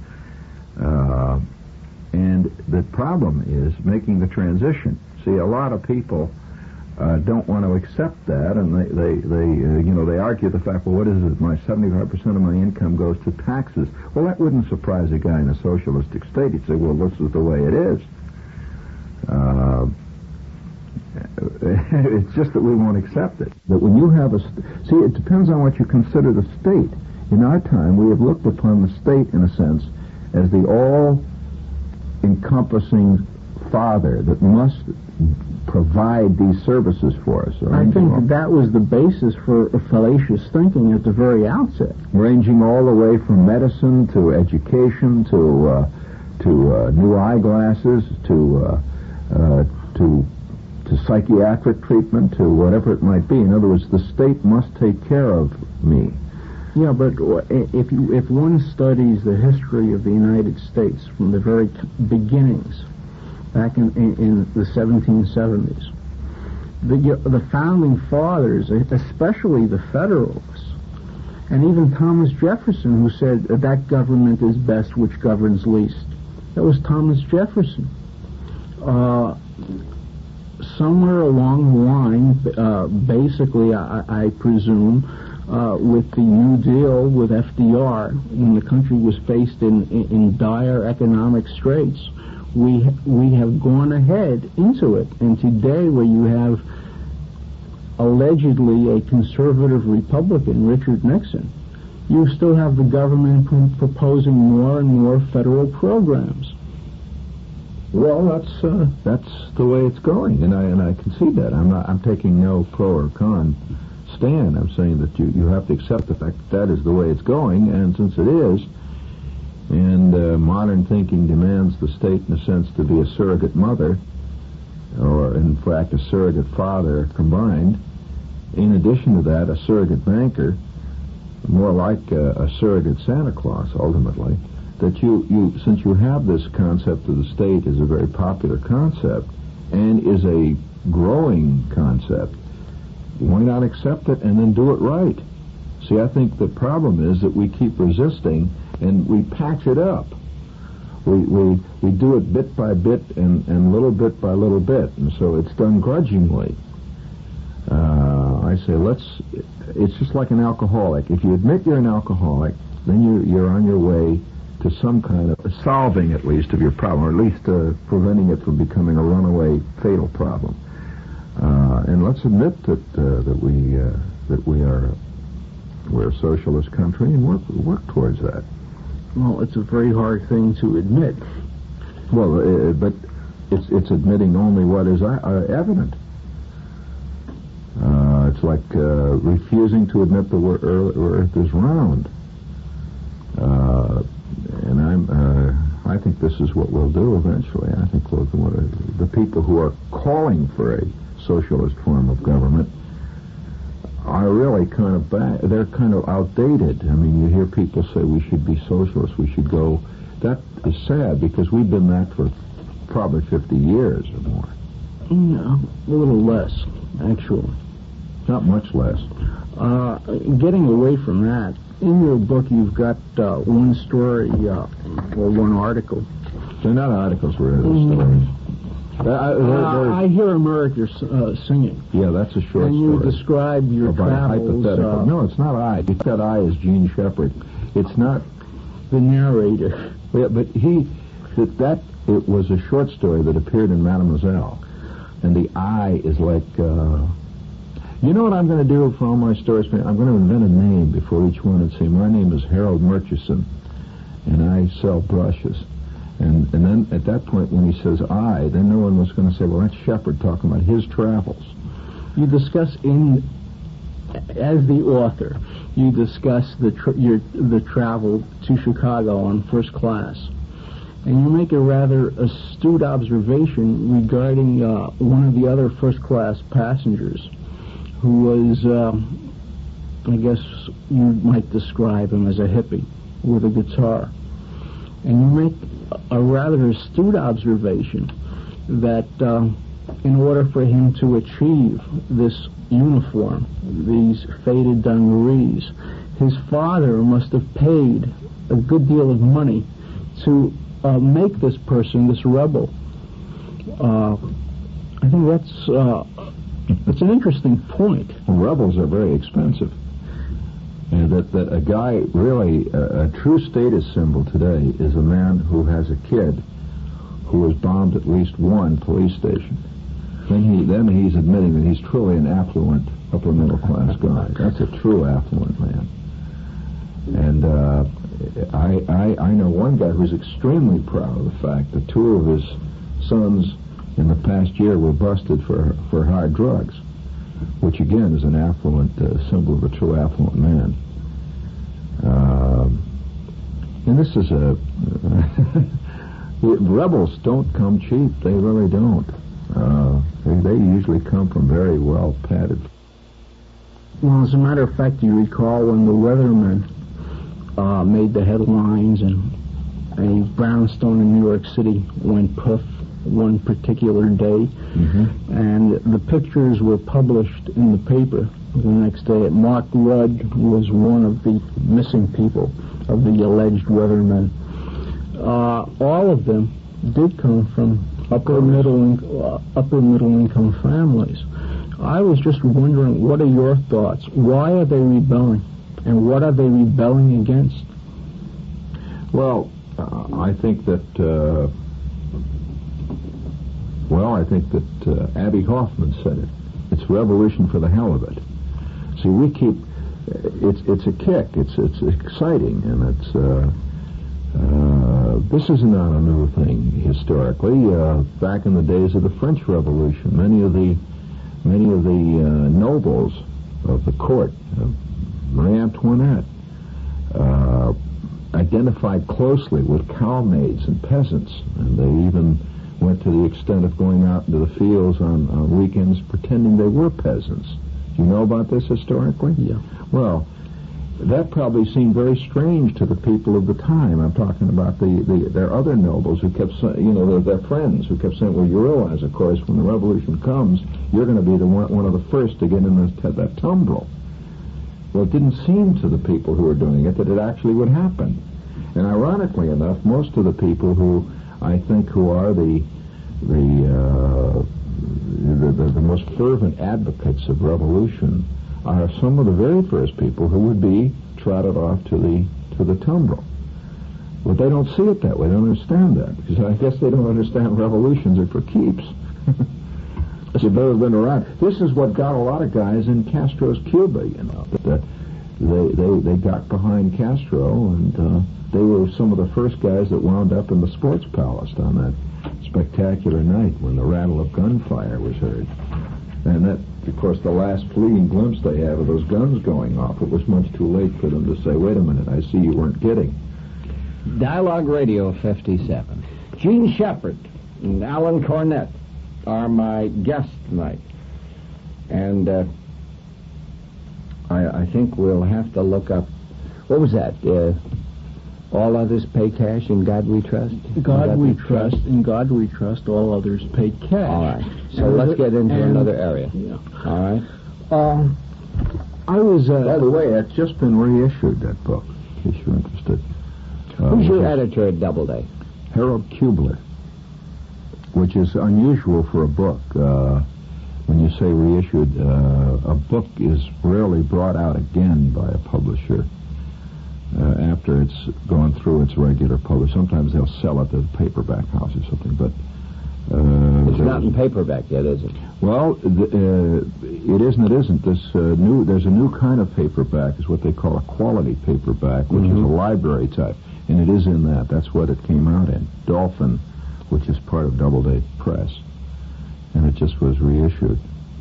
And the problem is making the transition. See, a lot of people don't want to accept that, and they argue the fact, well, what is it? My 75% of my income goes to taxes. Well, that wouldn't surprise a guy in a socialistic state. He'd say, well, this is the way it is. It's just that we won't accept it. That when you have see, it depends on what you consider the state. In our time, we have looked upon the state, in a sense, as the all-encompassing father that must provide these services for us. I think that was the basis for fallacious thinking at the very outset. Ranging all the way from medicine to education to new eyeglasses to psychiatric treatment to whatever it might be. In other words, the state must take care of me. Yeah, but if one studies the history of the United States from the very beginnings, back in the 1770s, the founding fathers, especially the Federalists, and even Thomas Jefferson, who said that government is best which governs least. That was Thomas Jefferson. Somewhere along the line, basically, I presume, with the New Deal with FDR, when the country was faced in dire economic straits, we have gone ahead into it. And today, where you have allegedly a conservative Republican, Richard Nixon, you still have the government proposing more and more federal programs. Well, that's the way it's going, and I concede that. I'm taking no pro or con stand. I'm saying that you have to accept the fact that is the way it's going, and since it is, and modern thinking demands the state, in a sense, to be a surrogate mother, or in fact a surrogate father combined. In addition to that, a surrogate banker, more like a surrogate Santa Claus, ultimately. That since you have this concept of the state as a very popular concept and is a growing concept, why not accept it and then do it right? See, I think the problem is that we keep resisting and we patch it up. We do it bit by bit and little bit by little bit, and so it's done grudgingly. I say it's just like an alcoholic. If you admit you're an alcoholic, then you're on your way to some kind of solving, at least, of your problem, or at least preventing it from becoming a runaway fatal problem. And let's admit that we're a socialist country and work towards that. Well, it's a very hard thing to admit. Well, but it's admitting only what is evident. It's like refusing to admit the Earth is round. this is what we'll do eventually. I think the people who are calling for a socialist form of government are really kind of they're kind of outdated. I mean, you hear people say we should be socialists, we should go. That is sad because we've been that for probably 50 years or more. No, a little less, actually. Not much less. Getting away from that, in your book you've got one story, or one article. They're not articles, really, stories. I hear America singing. Yeah, that's a short story. And you describe your travels. Hypothetical. No, it's not I. It's that I is Gene Shepard. It's not the narrator. Yeah, but it was a short story that appeared in Mademoiselle, and the I is like. You know what I'm going to do for all my stories? I'm going to invent a name before each one and say, my name is Harold Murchison, and I sell brushes. And then at that point, when he says I, then no one was going to say, well, that's Shepard talking about his travels. You discuss as the author, you discuss the travel to Chicago on first class. And you make a rather astute observation regarding one of the other first-class passengers, who was, I guess you might describe him as a hippie with a guitar. And you make a rather astute observation that in order for him to achieve this uniform, these faded dungarees, his father must have paid a good deal of money to make this person, this rebel. I think that's an interesting point. Rebels are very expensive. And that a guy, really, a true status symbol today is a man who has a kid who has bombed at least one police station. Then he's admitting that he's truly an affluent, upper middle class guy. That's a true affluent man. And I know one guy who's extremely proud of the fact that two of his sons in the past year were busted for hard drugs, which again is an affluent symbol of a true affluent man. And this is rebels don't come cheap. They really don't. They usually come from very well padded. Well, as a matter of fact, you recall when the Weathermen made the headlines and a brownstone in New York City went poof one particular day, and the pictures were published in the paper the next day. Mark Rudd was one of the missing people of the alleged Weathermen. All of them did come from upper middle income families. I was just wondering, what are your thoughts? Why are they rebelling, and what are they rebelling against? Well, I think that. Abby Hoffman said it. It's revolution for the hell of it. See, we keep. It's a kick. It's exciting, and it's. This is not a new thing historically. Back in the days of the French Revolution, many of the nobles of the court, Marie Antoinette, identified closely with cowmaids and peasants, and they even went to the extent of going out into the fields on weekends pretending they were peasants. Do you know about this historically? Yeah. Well, that probably seemed very strange to the people of the time. I'm talking about their other nobles who kept saying, their friends who kept saying, well, you realize, of course, when the revolution comes, you're going to be one of the first to get in that tumbrel. Well, it didn't seem to the people who were doing it that it actually would happen. And ironically enough, most of the people who I think who are the most fervent advocates of revolution are some of the very first people who would be trotted off to the tumbrel. But they don't see it that way. They don't understand that, because I guess they don't understand revolutions are for keeps. They've never been around. This is what got a lot of guys in Castro's Cuba. That they got behind Castro, and they were some of the first guys that wound up in the Sports Palace on that spectacular night when the rattle of gunfire was heard. And that, of course, the last fleeting glimpse they have of those guns going off, it was much too late for them to say, wait a minute, I see you weren't kidding. Dialogue Radio 57. Gene Shepard and Alan Cornett are my guests tonight. And I think we'll have to look up, what was that? All others pay cash, in God we trust? God we trust, in God we trust, all others pay cash. All right. So let's get into another area. Yeah. All right. I was... By the way, it's just been reissued, that book, in case you're interested. Who's your editor at Doubleday? Harold Kubler, which is unusual for a book. When you say reissued, a book is rarely brought out again by a publisher after it's gone through its regular publish. Sometimes they'll sell it to the paperback house or something, but it's not in paperback yet, is it? Well, it isn't. There's a new kind of paperback, is what they call a quality paperback, which is a library type, and it is in that. That's what it came out in. Dolphin, which is part of Doubleday Press, and it just was reissued.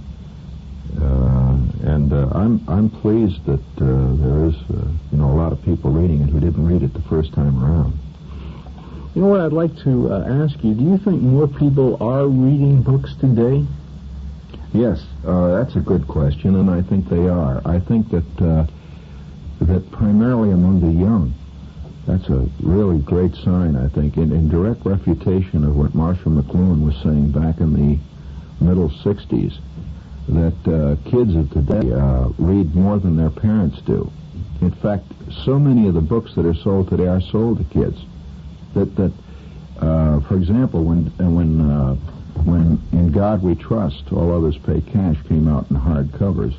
I'm pleased that there is a lot of people reading it who didn't read it the first time around. You know what I'd like to ask you? Do you think more people are reading books today? Yes, that's a good question, and I think they are. I think that primarily among the young, that's a really great sign, I think, in direct refutation of what Marshall McLuhan was saying back in the middle 60s, that kids of today read more than their parents do. In fact, so many of the books that are sold today are sold to kids. That for example, when In God We Trust, All Others Pay Cash came out in hard covers,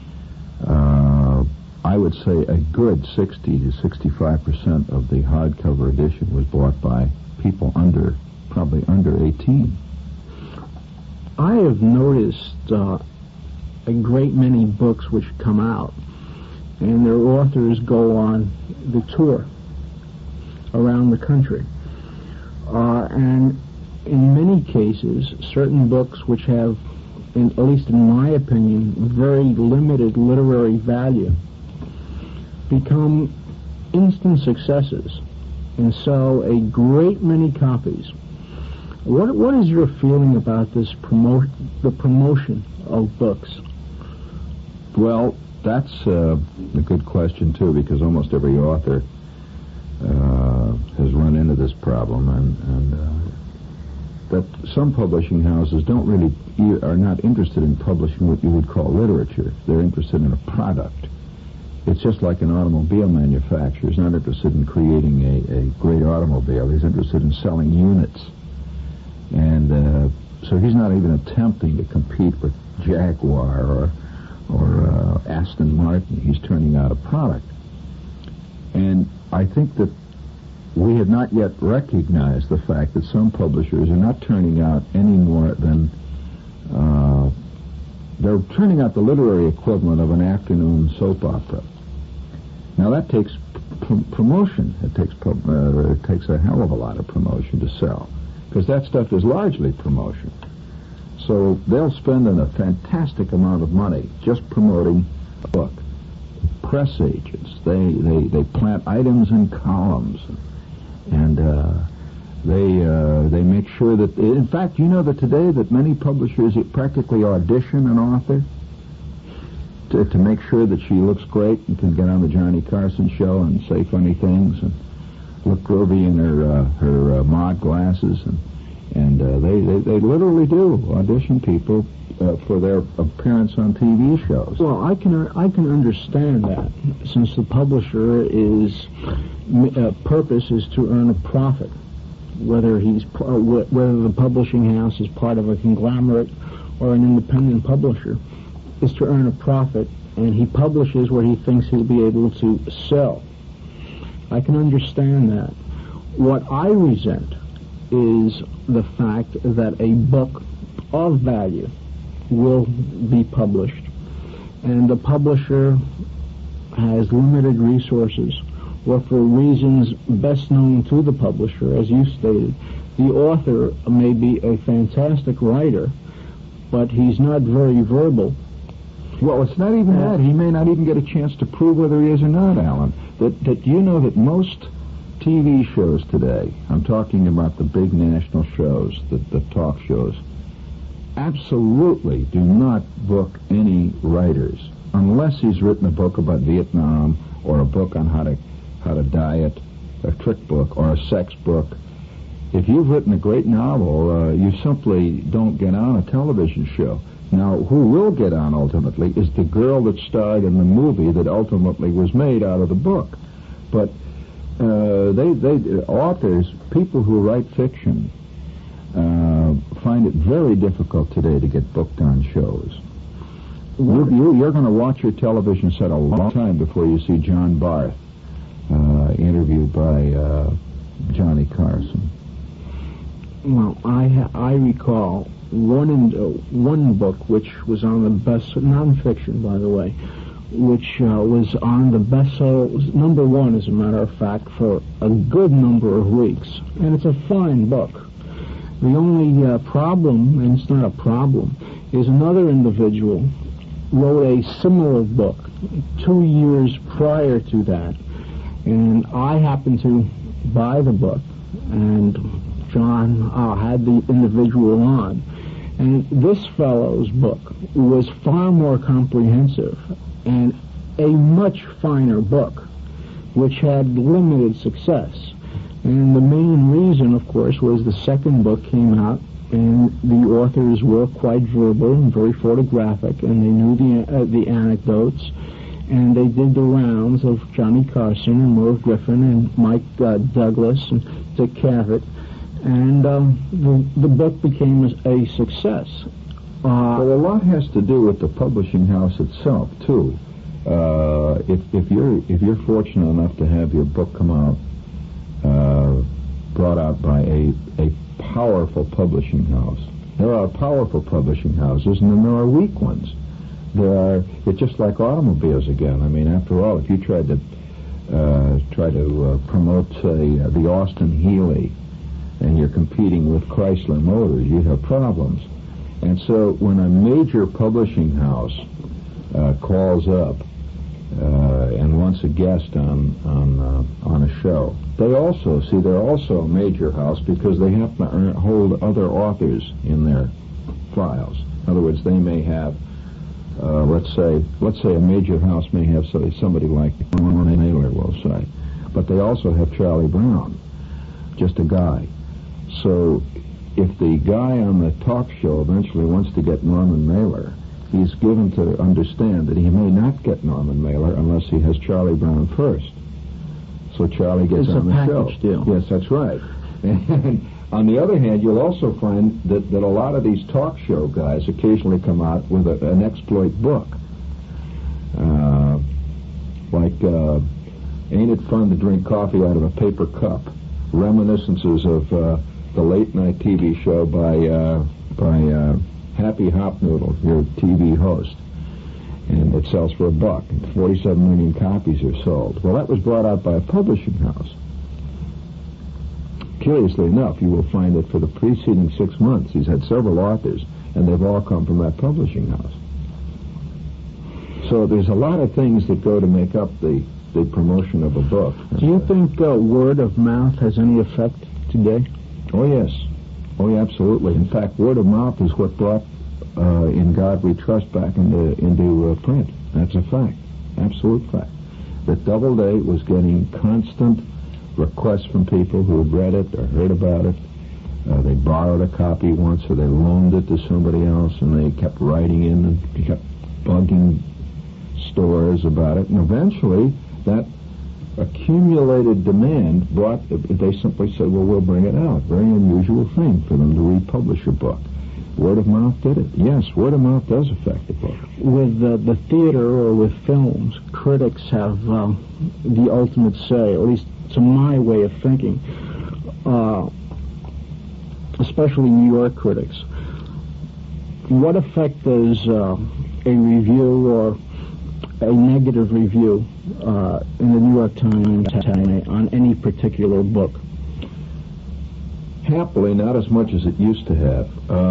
I would say a good 60 to 65% of the hardcover edition was bought by people probably under 18. I have noticed a great many books which come out, and their authors go on the tour around the country. And in many cases, certain books which have, at least in my opinion, very limited literary value become instant successes and sell a great many copies. What is your feeling about this the promotion of books? Well, that's a good question, too, because almost every author has run into this problem, and that some publishing houses are not interested in publishing what you would call literature. They're interested in a product. It's just like an automobile manufacturer is not interested in creating a great automobile. He's interested in selling units. And so he's not even attempting to compete with Jaguar or Aston Martin. He's turning out a product. And I think that we have not yet recognized the fact that some publishers are not turning out any more than they're turning out the literary equivalent of an afternoon soap opera. Now that takes promotion. It takes a hell of a lot of promotion to sell, because that stuff is largely promotion. So they'll spend a fantastic amount of money just promoting a book. Press agents, they plant items in columns, and they make sure that, in fact, you know that today that many publishers practically audition an author to make sure that she looks great and can get on the Johnny Carson show and say funny things and look groovy in her mod glasses, and they literally do audition people for their appearance on TV shows. Well, I can understand that, since the publisher purpose is to earn a profit, whether the publishing house is part of a conglomerate or an independent publisher, is to earn a profit, and he publishes what he thinks he'll be able to sell. I can understand that. What I resent is the fact that a book of value will be published, and the publisher has limited resources, or for reasons best known to the publisher, as you stated, the author may be a fantastic writer, but he's not very verbal. Well, it's not even that. He may not even get a chance to prove whether he is or not, Alan. That you know that most TV shows today, I'm talking about the big national shows, the talk shows, absolutely do not book any writers unless he's written a book about Vietnam or a book on how to diet, a trick book or a sex book. If you've written a great novel, you simply don't get on a television show. Now, who will get on ultimately is the girl that starred in the movie that ultimately was made out of the book. But authors, people who write fiction, find it very difficult today to get booked on shows. You're going to watch your television set a long time before you see John Barth interviewed by Johnny Carson. Well, I recall one book which was on the best, nonfiction by the way, which was on the bestseller, was number one as a matter of fact for a good number of weeks, and it's a fine book. The only problem, and it's not a problem, is another individual wrote a similar book 2 years prior to that, and I happened to buy the book, and John had the individual on. And this fellow's book was far more comprehensive and a much finer book, which had limited success. And the main reason, of course, was the second book came out, and the authors were quite verbal and very photographic, and they knew the anecdotes, and they did the rounds of Johnny Carson and Merv Griffin and Mike Douglas and Dick Cavett. And the book became a success. Well, a lot has to do with the publishing house itself too. If you're fortunate enough to have your book come out, brought out by a powerful publishing house, there are powerful publishing houses, and then there are weak ones. It's just like automobiles again. I mean, after all, if you tried to promote, say, the Austin Healey, and you're competing with Chrysler Motors, you have problems. And so when a major publishing house calls up and wants a guest on a show, they're also a major house because they have to hold other authors in their files. In other words, they may have, let's say a major house may have somebody like Norman Mailer, we'll say, but they also have Charlie Brown, just a guy. So if the guy on the talk show eventually wants to get Norman Mailer, he's given to understand that he may not get Norman Mailer unless he has Charlie Brown first. So Charlie gets on the show. It's a package deal. Yes, that's right. And on the other hand, you'll also find that a lot of these talk show guys occasionally come out with an exploit book. Ain't It Fun to Drink Coffee Out of a Paper Cup? Reminiscences of the late-night TV show by Happy Hopnoodle, your TV host. And it sells for $1, and 47 million copies are sold. Well, that was brought out by a publishing house. Curiously enough, you will find that for the preceding 6 months, he's had several authors, and they've all come from that publishing house. So there's a lot of things that go to make up the promotion of a book. Do you think word of mouth has any effect today? Oh, yes. Oh, yeah, absolutely. In fact, word of mouth is what brought In God We Trust back into print. That's a fact. Absolute fact. That Doubleday was getting constant requests from people who had read it or heard about it. They borrowed a copy once, or they loaned it to somebody else, and they kept writing in and kept bugging stores about it. And eventually, that accumulated demand they simply said, well, we'll bring it out. Very unusual thing for them to republish a book. Word of mouth did it. Yes, word of mouth does affect the book. With the theater or with films, critics have the ultimate say, at least to my way of thinking, especially New York critics. What effect does a review or a negative review in the New York Times on any particular book? Happily, not as much as it used to have.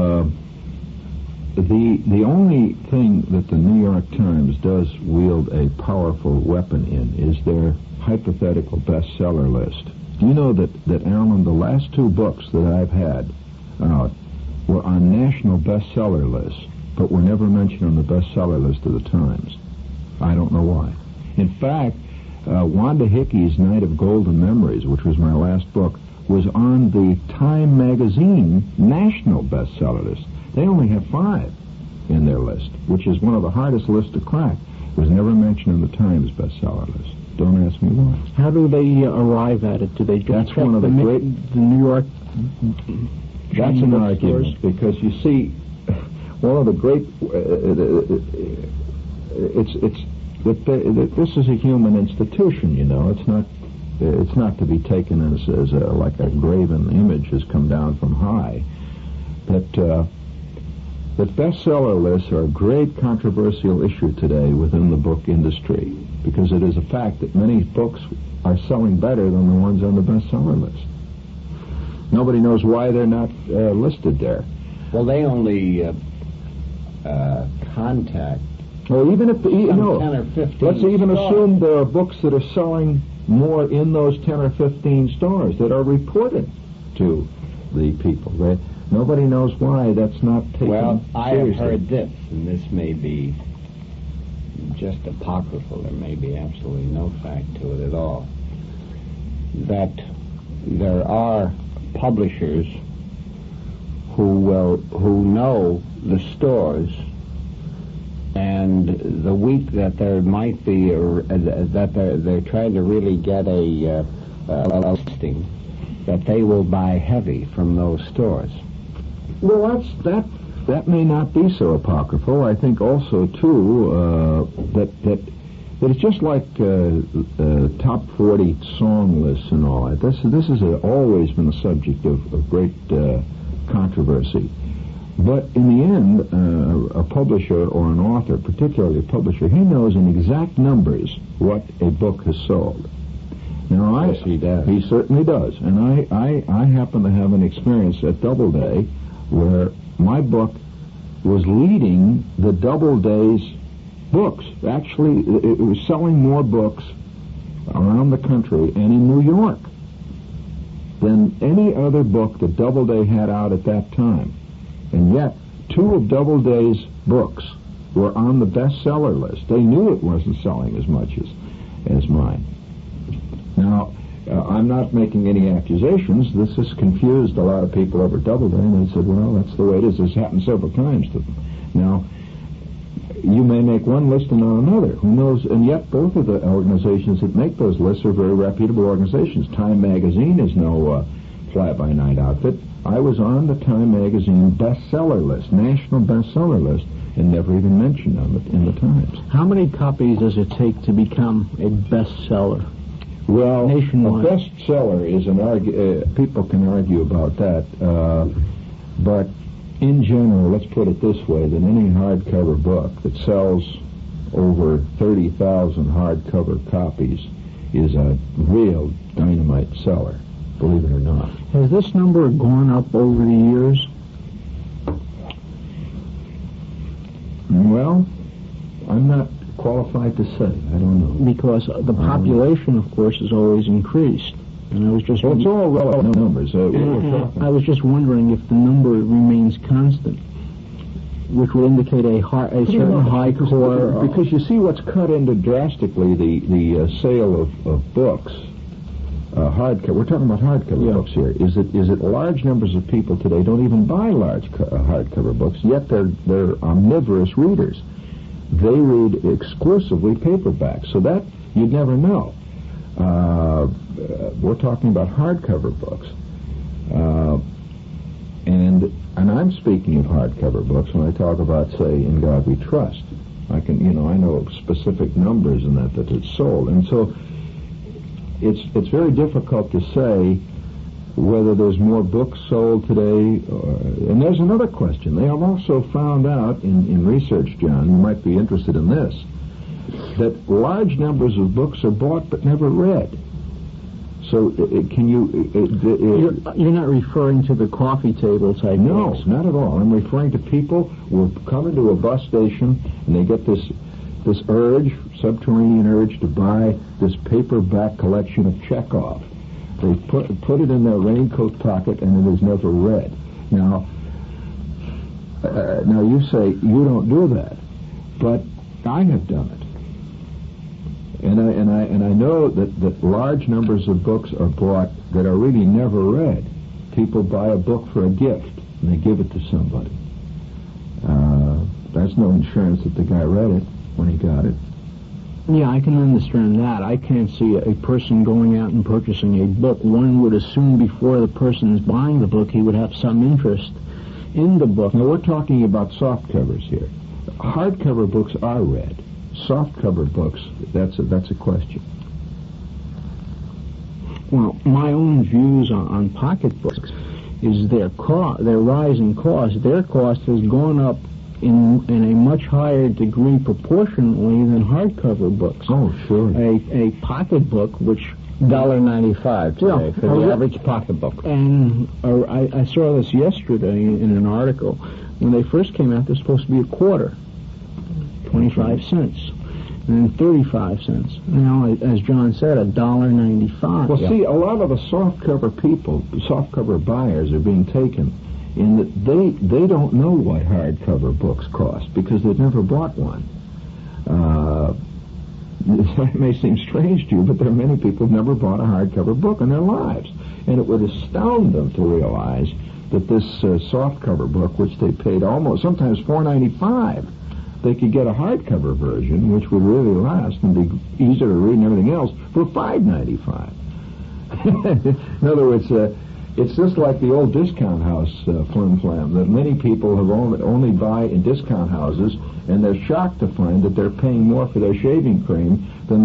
The only thing that the New York Times does wield a powerful weapon in is their hypothetical bestseller list. Do you know that Alan, the last two books that I've had out were on national bestseller lists, but were never mentioned on the bestseller list of the Times? I don't know why. In fact, Wanda Hickey's Night of Golden Memories, which was my last book, was on the Time magazine national bestseller list. They only have 5 in their list, which is one of the hardest lists to crack. It was never mentioned on the Times bestseller list. Don't ask me why. How do they arrive at it? Do they just That's check one of the great... the New York... That's an argument, because you see, one of the great... this is a human institution, you know. It's not to be taken as like a graven image has come down from high. But bestseller lists are a great controversial issue today within the book industry, because it is a fact that many books are selling better than the ones on the bestseller list. Nobody knows why they're not listed there. Well, they only contact. Well, even if 10 or 15 let's even stores. assume there are books that are selling more in those 10 or 15 stores that are reported to the people. Nobody knows why that's not taken Well, I have seriously. heard this, and this may be just apocryphal. There may be absolutely no fact to it at all. That there are publishers who know the stores, and the week that there might be that they're trying to really get a listing, that they will buy heavy from those stores. Well, that may not be so apocryphal. I think also too that it's just like top 40 song lists and all that. This has always been a subject of great controversy. But in the end, a publisher or an author, particularly a publisher, he knows in exact numbers what a book has sold. Now, Yes, he does. He certainly does. And I happen to have an experience at Doubleday where my book was leading the Doubleday's books. Actually, it was selling more books around the country and in New York than any other book that Doubleday had out at that time. And yet, 2 of Doubleday's books were on the bestseller list. They knew it wasn't selling as much as mine. Now, I'm not making any accusations. This has confused a lot of people over Doubleday, and they said, well, that's the way it is. This happened several times to them. Now, you may make one list and not another. Who knows? And yet, both of the organizations that make those lists are very reputable organizations. Time Magazine is no fly-by-night outfit. I was on the Time Magazine bestseller list, national bestseller list, and never even mentioned in the Times. How many copies does it take to become a bestseller? Well, Nationwide. a bestseller is people can argue about that, but in general, let's put it this way, that any hardcover book that sells over 30,000 hardcover copies is a real dynamite seller, believe it or not. Has this number gone up over the years? Well, I'm not qualified to say. I don't know. Because the population, of course, has always increased. And I was just... Well, it's all relative numbers. What we're talking. I was just wondering if the number remains constant, which would indicate a certain high core... Because you see what's cut into drastically the sale of books, hardcover. We're talking about hardcover books here. Is it large numbers of people today don't even buy large hardcover books, yet they're omnivorous readers. They read exclusively paperback, so that you'd never know. We're talking about hardcover books, and I'm speaking of hardcover books when I talk about, say, In God We Trust. I know specific numbers in that it's sold, and so it's very difficult to say whether there's more books sold today. And there's another question. They have also found out in research, John, you might be interested in this, that large numbers of books are bought but never read. So can you... You're not referring to the coffee table type No, books. not at all. I'm referring to people who come into a bus station and they get this urge, subterranean urge, to buy this paperback collection of Chekhov. They put it in their raincoat pocket, and it is never read. Now you say you don't do that, but I have done it, and I know that large numbers of books are bought that are really never read. People buy a book for a gift, and they give it to somebody. That's no insurance that the guy read it when he got it. Yeah, I can understand that. I can't see a person going out and purchasing a book. One would assume before the person is buying the book, he would have some interest in the book. Now, we're talking about soft covers here. Hardcover books are read. Soft cover books, that's a question. Well, my own views on pocketbooks is their rising cost. Their cost has gone up in a much higher degree proportionally than hardcover books. Oh, sure. A pocketbook, which $1.95 today for the average pocketbook. And I saw this yesterday in an article. When they first came out, they're supposed to be a quarter, 25 cents, and then 35 cents. Now, as John said, $1.95. Well, see, a lot of the softcover buyers are being taken in that they don't know what hardcover books cost because they've never bought one. That may seem strange to you, but there are many people who've never bought a hardcover book in their lives. And it would astound them to realize that this softcover book, which they paid almost, sometimes $4.95, they could get a hardcover version, which would really last and be easier to read and everything else, for $5.95. In other words, it's just like the old discount house flim-flam that many people have only buy in discount houses, and they're shocked to find that they're paying more for their shaving cream than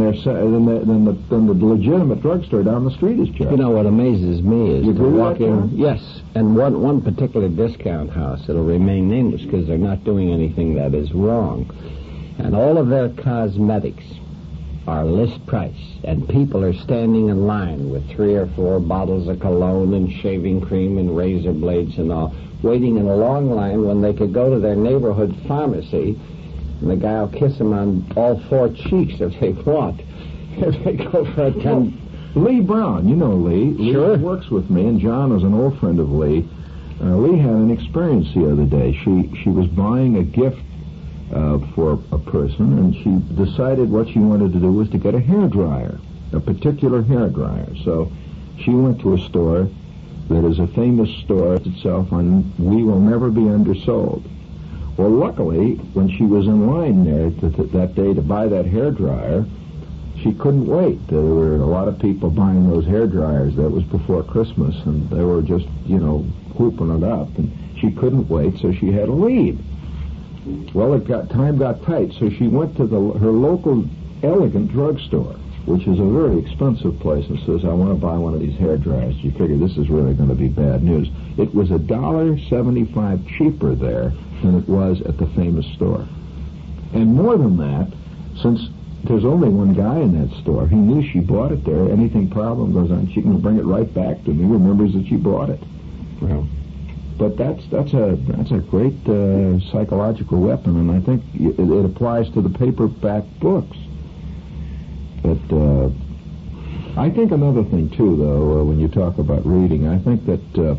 the legitimate drugstore down the street is charging. You know what amazes me is you to walk that, in. Yes, and one particular discount house, it'll remain nameless because they're not doing anything that is wrong, and all of their cosmetics are list price, and people are standing in line with 3 or 4 bottles of cologne and shaving cream and razor blades and all, waiting in a long line when they could go to their neighborhood pharmacy, and the guy will kiss them on all 4 cheeks if they want. If they go for a 10... Lee Brown, you know Lee. Sure. Lee works with me, and John is an old friend of Lee. Lee had an experience the other day. She was buying a gift for a person, and she decided what she wanted to do was to get a hairdryer, a particular hairdryer. So she went to a store that is a famous store itself on We Will Never Be Undersold. Well, luckily, when she was in line there that day to buy that hairdryer, she couldn't wait. There were a lot of people buying those hairdryers. That was before Christmas, and they were just, whooping it up, and she couldn't wait, so she had to leave. Well, time got tight, so she went to her local Elegant drugstore, which is a very expensive place, and says, I want to buy one of these hairdryers. She figured this is really going to be bad news. It was $1.75 cheaper there than it was at the famous store. And more than that, since there's only one guy in that store, he knew she bought it there. Anything problem goes on, she can bring it right back to me, remembers that she bought it. Well, but that's a great psychological weapon, and I think it applies to the paperback books. But I think another thing too, though, when you talk about reading, I think that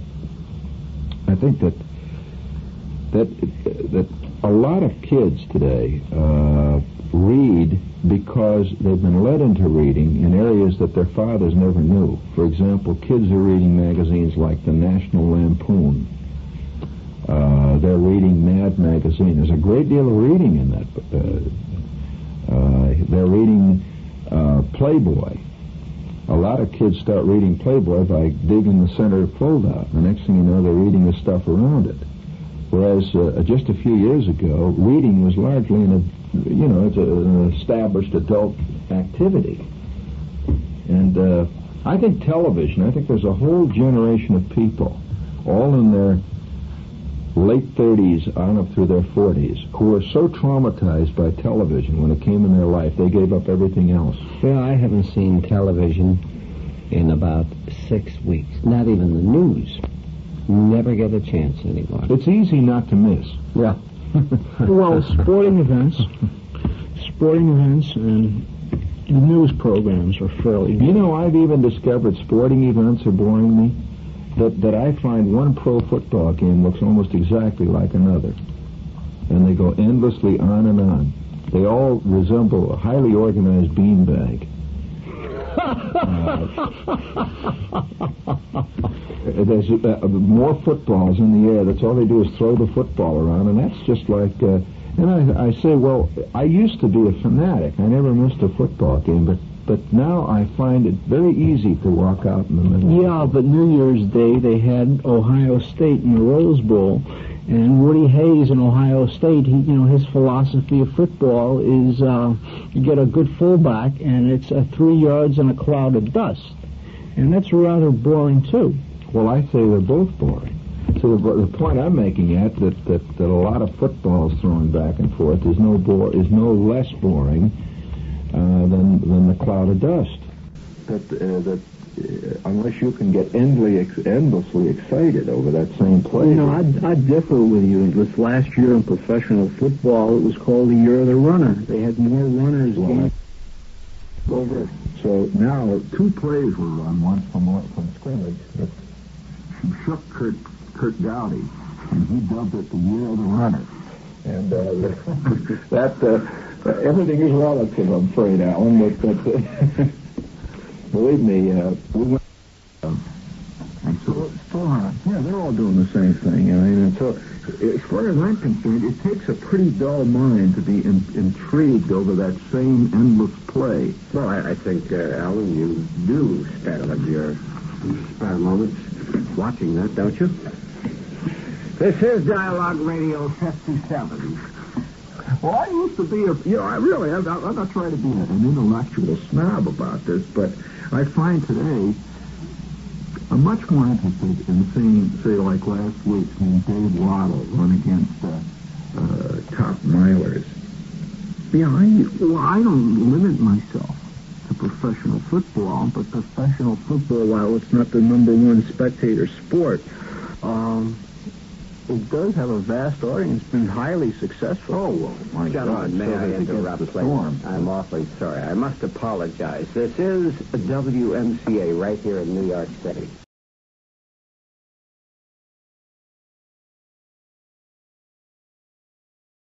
a lot of kids today read because they've been led into reading in areas that their fathers never knew. For example, kids are reading magazines like the National Lampoon. They're reading Mad Magazine. There's a great deal of reading in that. They're reading Playboy. A lot of kids start reading Playboy by digging the center fold-out. The next thing you know, they're reading the stuff around it. Whereas just a few years ago, reading was largely it's an established adult activity. And I think television, I think there's a whole generation of people, all in their late 30s on up through their 40s, who were so traumatized by television when it came in their life, they gave up everything else. Well, I haven't seen television in about 6 weeks. Not even the news. Never get a chance anymore. It's easy not to miss. Yeah. Well, sporting events, and the news programs are fairly good. You know, I've even discovered sporting events are boring me. That I find one pro football game looks almost exactly like another. And they go endlessly on and on. They all resemble a highly organized beanbag. There's more footballs in the air. That's all they do is throw the football around, and that's just like... and I say, well, I used to be a fanatic. I never missed a football game, but now I find it very easy to walk out in the middle. Yeah, but New Year's Day they had Ohio State in the Rose Bowl, and Woody Hayes in Ohio State, his philosophy of football is you get a good fullback, and it's 3 yards and a cloud of dust, and that's rather boring too. Well, I say they're both boring. So the point I'm making at that a lot of footballs thrown back and forth is no less boring than the cloud of dust. That unless you can get endlessly excited over that same play. I differ with you. This last year in professional football, it was called the year of the runner. They had more runners over. So now 2 plays were run, one from scrimmage. That shook Kurt Gowdy, and he dubbed it the year of the runner. And that everything is relative, I'm afraid, Alan. But believe me, we went. And so they're all doing the same thing. I mean, and so as far as I'm concerned, it takes a pretty dull mind to be intrigued over that same endless play. Well, I think, Alan, you do spend your spare moments watching that, don't you? This is Dialogue Radio 57. Well, I used to be I'm not trying to be an intellectual snob about this, but I find today I'm much more interested in seeing, say, like last week, Dave Waddle run against top milers. I don't limit myself to professional football, but professional football, while it's not the number one spectator sport, it does have a vast audience, been highly successful. Oh, well, my God, may I interrupt, please? I'm awfully sorry. I must apologize. This is WMCA right here in New York City.